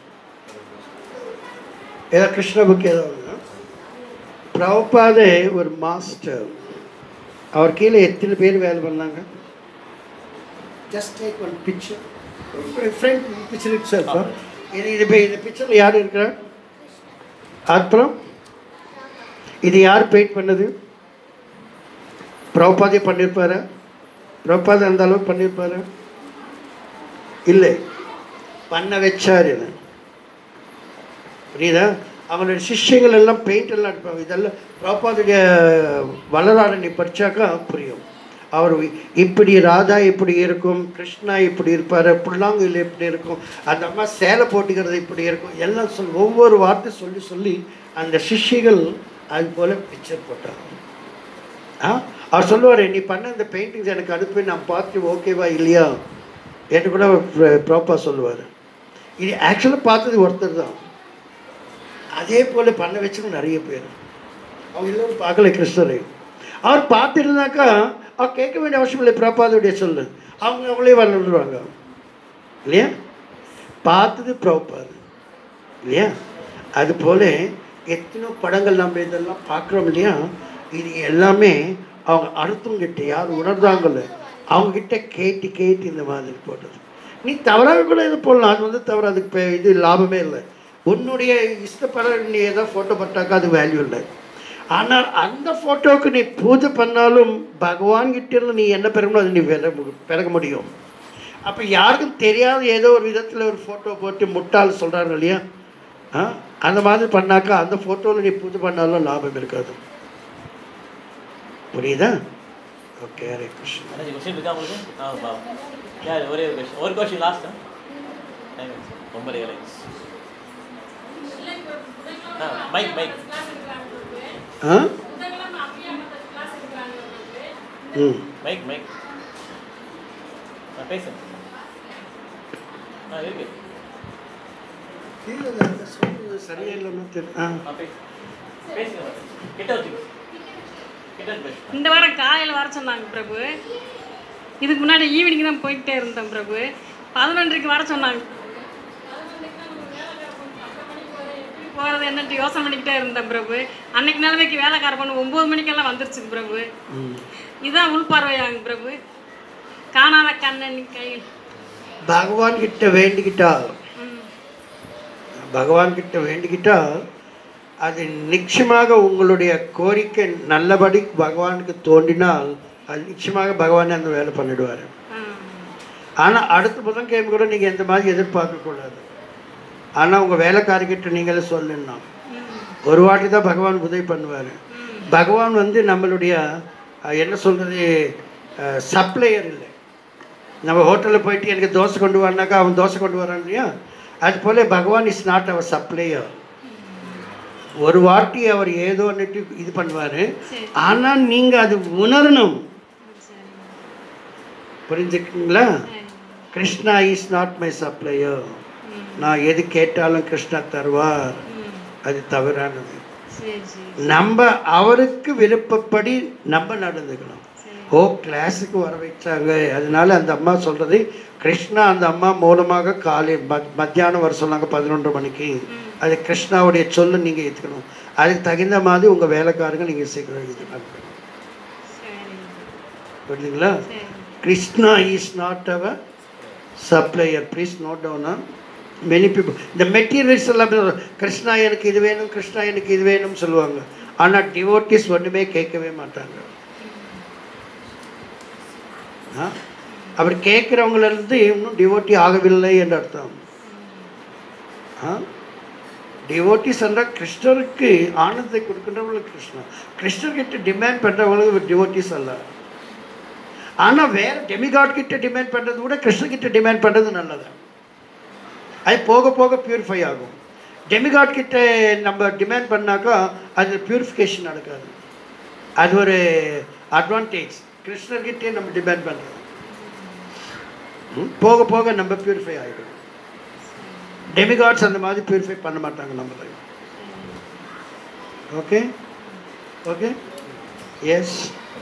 A: ஏதாவது கிருஷ்ண புக் ஏதாவது? பிரபுபாதே ஒரு மாஸ்டர், அவர் கீழே எத்தனை பேர் வேலை பண்ணாங்க? Just take one picture, front picture itself. இது இது இந்த பிக்சரில் யார் இருக்கிறார்? அப்புறம் இது யார் பெயிண்ட் பண்ணது? பிரபுபாதே பண்ணியிருப்பாரா? பிரபுபாதே அந்த அளவுக்கு பண்ணியிருப்பாரா? இல்லை, பண்ண வச்சார். இது புரியுதா? அவனுடைய சிஷ்யங்கள் எல்லாம் பெயிண்ட் எல்லாம் அடிப்பாங்க. இதெல்லாம் பிரபுபாதுடைய வரலாறு நீ படித்தாக்கா புரியும். அவர் இப்படி ராதா இப்படி இருக்கும், கிருஷ்ணா இப்படி இருப்பார், புல்லாங்குயில் இப்படி இருக்கும், அந்த அம்மா சேலை போட்டுக்கிறது இப்படி இருக்கும், எல்லாம் சொல் ஒவ்வொரு வார்த்தை சொல்லி சொல்லி அந்த சிஷ்யர்கள் அது போல் பிக்சர் போட்டாங்க. ஆ அவர் சொல்லுவார், நீ பண்ண இந்த பெயிண்டிங்ஸ் எனக்கு அனுப்பி நான் பார்த்து ஓகேவா இல்லையா என்று கூட ப்ராப்பராக சொல்லுவார். இது ஆக்சுவலாக பார்த்தது ஒருத்தர் தான், அதே போல் பண்ண வச்சுன்னு நிறைய பேர். அவங்க எல்லோரும் பார்க்கல கிருஷ்ணரை. அவர் பார்த்துருந்தாக்கா அவர் கேட்க வேண்டிய அவசியம் இல்லை. பிரபாதுடைய சொல்லு அவங்க அவங்களே வளர்ந்துருவாங்க இல்லையா? பார்த்தது பிரபாது இல்லையா? அதுபோல் எத்தனோ படங்கள் நம்ம இதெல்லாம் பார்க்குறோம் இல்லையா? இது எல்லாமே அவங்க அடுத்தவங்கிட்ட யார் உணர்ந்தாங்களோ அவங்கக்கிட்ட கேட்டு கேட்டு இந்த மாதிரி போட்டது. நீ தவறாக கூட இது போடலாம், அது வந்து தவறு, அதுக்கு இது லாபமே இல்லை. உன்னுடைய இஷ்டப்பட நீ ஏதாவது ஃபோட்டோ போட்டாக்கா அது வேல்யூ இல்லை. ஆனால் அந்த ஃபோட்டோவுக்கு நீ பூஜை பண்ணாலும் பகவான்கிட்ட நீ என்ன பெறணும் அது நீ பெற பெற முடியும். அப்போ யாருக்கும் தெரியாத ஏதோ ஒரு விதத்தில் ஒரு ஃபோட்டோ போட்டு முட்டாள் சொல்கிறாங்க இல்லையா? ஆ அந்த மாதிரி பண்ணாக்கா அந்த ஃபோட்டோவில் நீ பூஜை பண்ணாலும் லாபம் இருக்காது. புரியுதா? ஓகே, ஹரே கிருஷ்ணா.
B: கொஸ்டின் இருக்கா உங்களுக்கு? ஆ பா யார் ஒரே ஒரு கொஸ்டின் ஒரு கொஸ்டின் லாஸ்ட் ரொம்ப realise ah mike mike
A: ah hmm
B: mike mike ஆ பேசு ஆ இருக்கு
A: சரியா இல்லைன்னு தெரியும். ஆ
B: பேசு பேசுங்க கிட்ட வச்சுக்கோ.
E: இந்த வாரம் காலையில் வர சொன்னாங்க பிரபு. இதுக்கு முன்னாடி ஈவினிங் தான் போய்கிட்டே இருந்தேன் பிரபு. பதினொன்றைக்கு வர சொன்னாங்க. போகிறது என்னட்டு யோசனை பண்ணிக்கிட்டே இருந்தேன் பிரபு. அன்னைக்கு நிலைமைக்கு வேலைக்கார பண்ணு ஒம்பது மணிக்கெல்லாம் வந்துருச்சுங்க பிரபு. இதுதான் உள்பார்வையாங்க பிரபு. காணாத கண்ணன் கையில்
A: பகவான் கிட்ட வேண்டிக்கிட்டா பகவான் கிட்ட வேண்டிக்கிட்டா அது நிச்சயமாக உங்களுடைய கோரிக்கை நல்லபடி பகவானுக்கு தோன்றினால் அது நிச்சயமாக பகவானே அந்த வேலை பண்ணிடுவார். ஆனால் அடுத்த புதன்கிழமை கூட நீங்கள் எந்த மாதிரி எதிர்பார்க்கக்கூடாது. ஆனால் உங்கள் வேலைக்காரர்கிட்ட நீங்களே சொல்லணும். ஒரு வாட்டி தான் பகவான் உதவி பண்ணுவார். பகவான் வந்து நம்மளுடைய என்ன சொல்கிறது சப்ளையர் இல்லை. நம்ம ஹோட்டலில் போயிட்டு எனக்கு தோசை கொண்டு வரனாக்கா அவன் தோசை கொண்டு வரான் இல்லையா? அது போல் பகவான் இஸ் நாட் அவர் சப்ளையர். ஒரு வாட்டி அவர் ஏதோ ஒன்றுட்டு இது பண்ணுவார். ஆனால் நீங்கள் அது உணரணும். புரிஞ்சுக்கிங்களா? Krishna is not my supplier. நான் எது கேட்டாலும் கிருஷ்ணா தருவார். அது தவறானது. நம்ம அவருக்கு விருப்பப்படி நம்ம நடந்துக்கணும். ஓ கிளாஸுக்கு வர வச்சாங்க அதனால அந்த அம்மா சொல்கிறது கிருஷ்ணா அந்த அம்மா மூலமாக காலை மத்தியானம் வர சொன்னாங்க பதினொன்றரை மணிக்கு. அது கிருஷ்ணாவுடைய சொல்ல நீங்கள் ஏற்றுக்கணும். அதுக்கு தகுந்த மாதிரி உங்கள் வேலைக்காரங்க நீங்கள் சீக்கிரம் இது பண்ணணும். புரியுதுங்களா? Krishna is not our supplier. Please note down. Many people இந்த மெட்டீரியல்ஸ் எல்லாம் கிருஷ்ணா எனக்கு இது வேணும் கிருஷ்ணா எனக்கு இது வேணும்னு சொல்லுவாங்க. ஆனால் டிவோட்டிஸ் ஒன்றுமே கேட்கவே மாட்டாங்க. அப்படி கேட்குறவங்களிருந்து இன்னும் டிவோட்டி ஆகவில்லை என்று அர்த்தம். டிவோட்டிஸ் என்றால் கிருஷ்ணருக்கு ஆனந்தத்தை கொடுக்கின்றவங்களுக்கு கிருஷ்ணா. கிருஷ்ணர்கிட்ட டிமாண்ட் பண்ணுறவங்களுக்கு டிவோட்டிஸ் அல்ல. ஆனால் வேறு டெமிகாட் கிட்ட டிமாண்ட் பண்ணுறது கூட கிருஷ்ணர்கிட்ட டிமாண்ட் பண்ணுறது நல்லது. அது போக போக பியூரிஃபை ஆகும். டெமிகாட் கிட்ட நம்ம டிமாண்ட் பண்ணாக்கா அது பியூரிஃபிகேஷன் நடக்காது. அது ஒரு அட்வான்டேஜ். கிருஷ்ணர்கிட்டே நம்ம டிமாண்ட் பண்ணுறோம். போக போக நம்ம பியூரிஃபை ஆகிடும். டெமிகாட்ஸ் அந்த மாதிரி பியூரிஃபை பண்ண மாட்டாங்க நம்மளை. ஓகே ஓகே எஸ்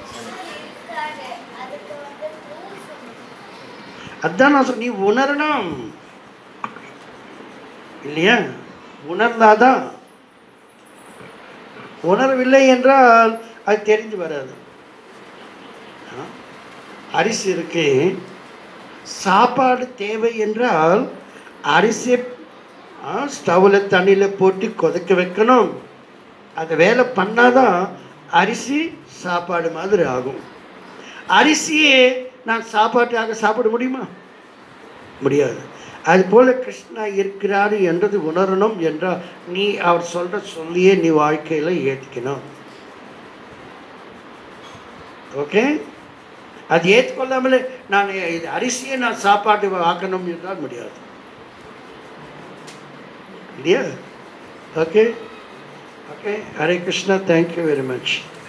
A: அதான் நான் சொல் நீ உணரணும் இல்லையா? உணர்ந்தாதான். உணரவில்லை என்றால் அது தெரிஞ்சு வராது. அரிசி இருக்கு, சாப்பாடு தேவை என்றால் அரிசி ஸ்டவ்வில் தண்ணியில் போட்டு கொதிக்க வைக்கணும். அது வேலை பண்ணாதான் அரிசி சாப்பாடு மாதிரி ஆகும். அரிசியே நான் சாப்பாட்டாக சாப்பிட முடியுமா? முடியாது. அதுபோல் கிருஷ்ணா இருக்கிறாரு என்றது உணரணும் என்றால் நீ அவர் சொல்கிற சொல்லியே நீ வாழ்க்கையில் ஏற்றுக்கணும். ஓகே, அது ஏற்றுக்கொள்ளாமலே நான் இது அரிசியை நான் சாப்பாட்டு ஆக்கணும் என்றால் முடியாது இல்லையா? Okay okay. Hare Krishna. Thank you very much.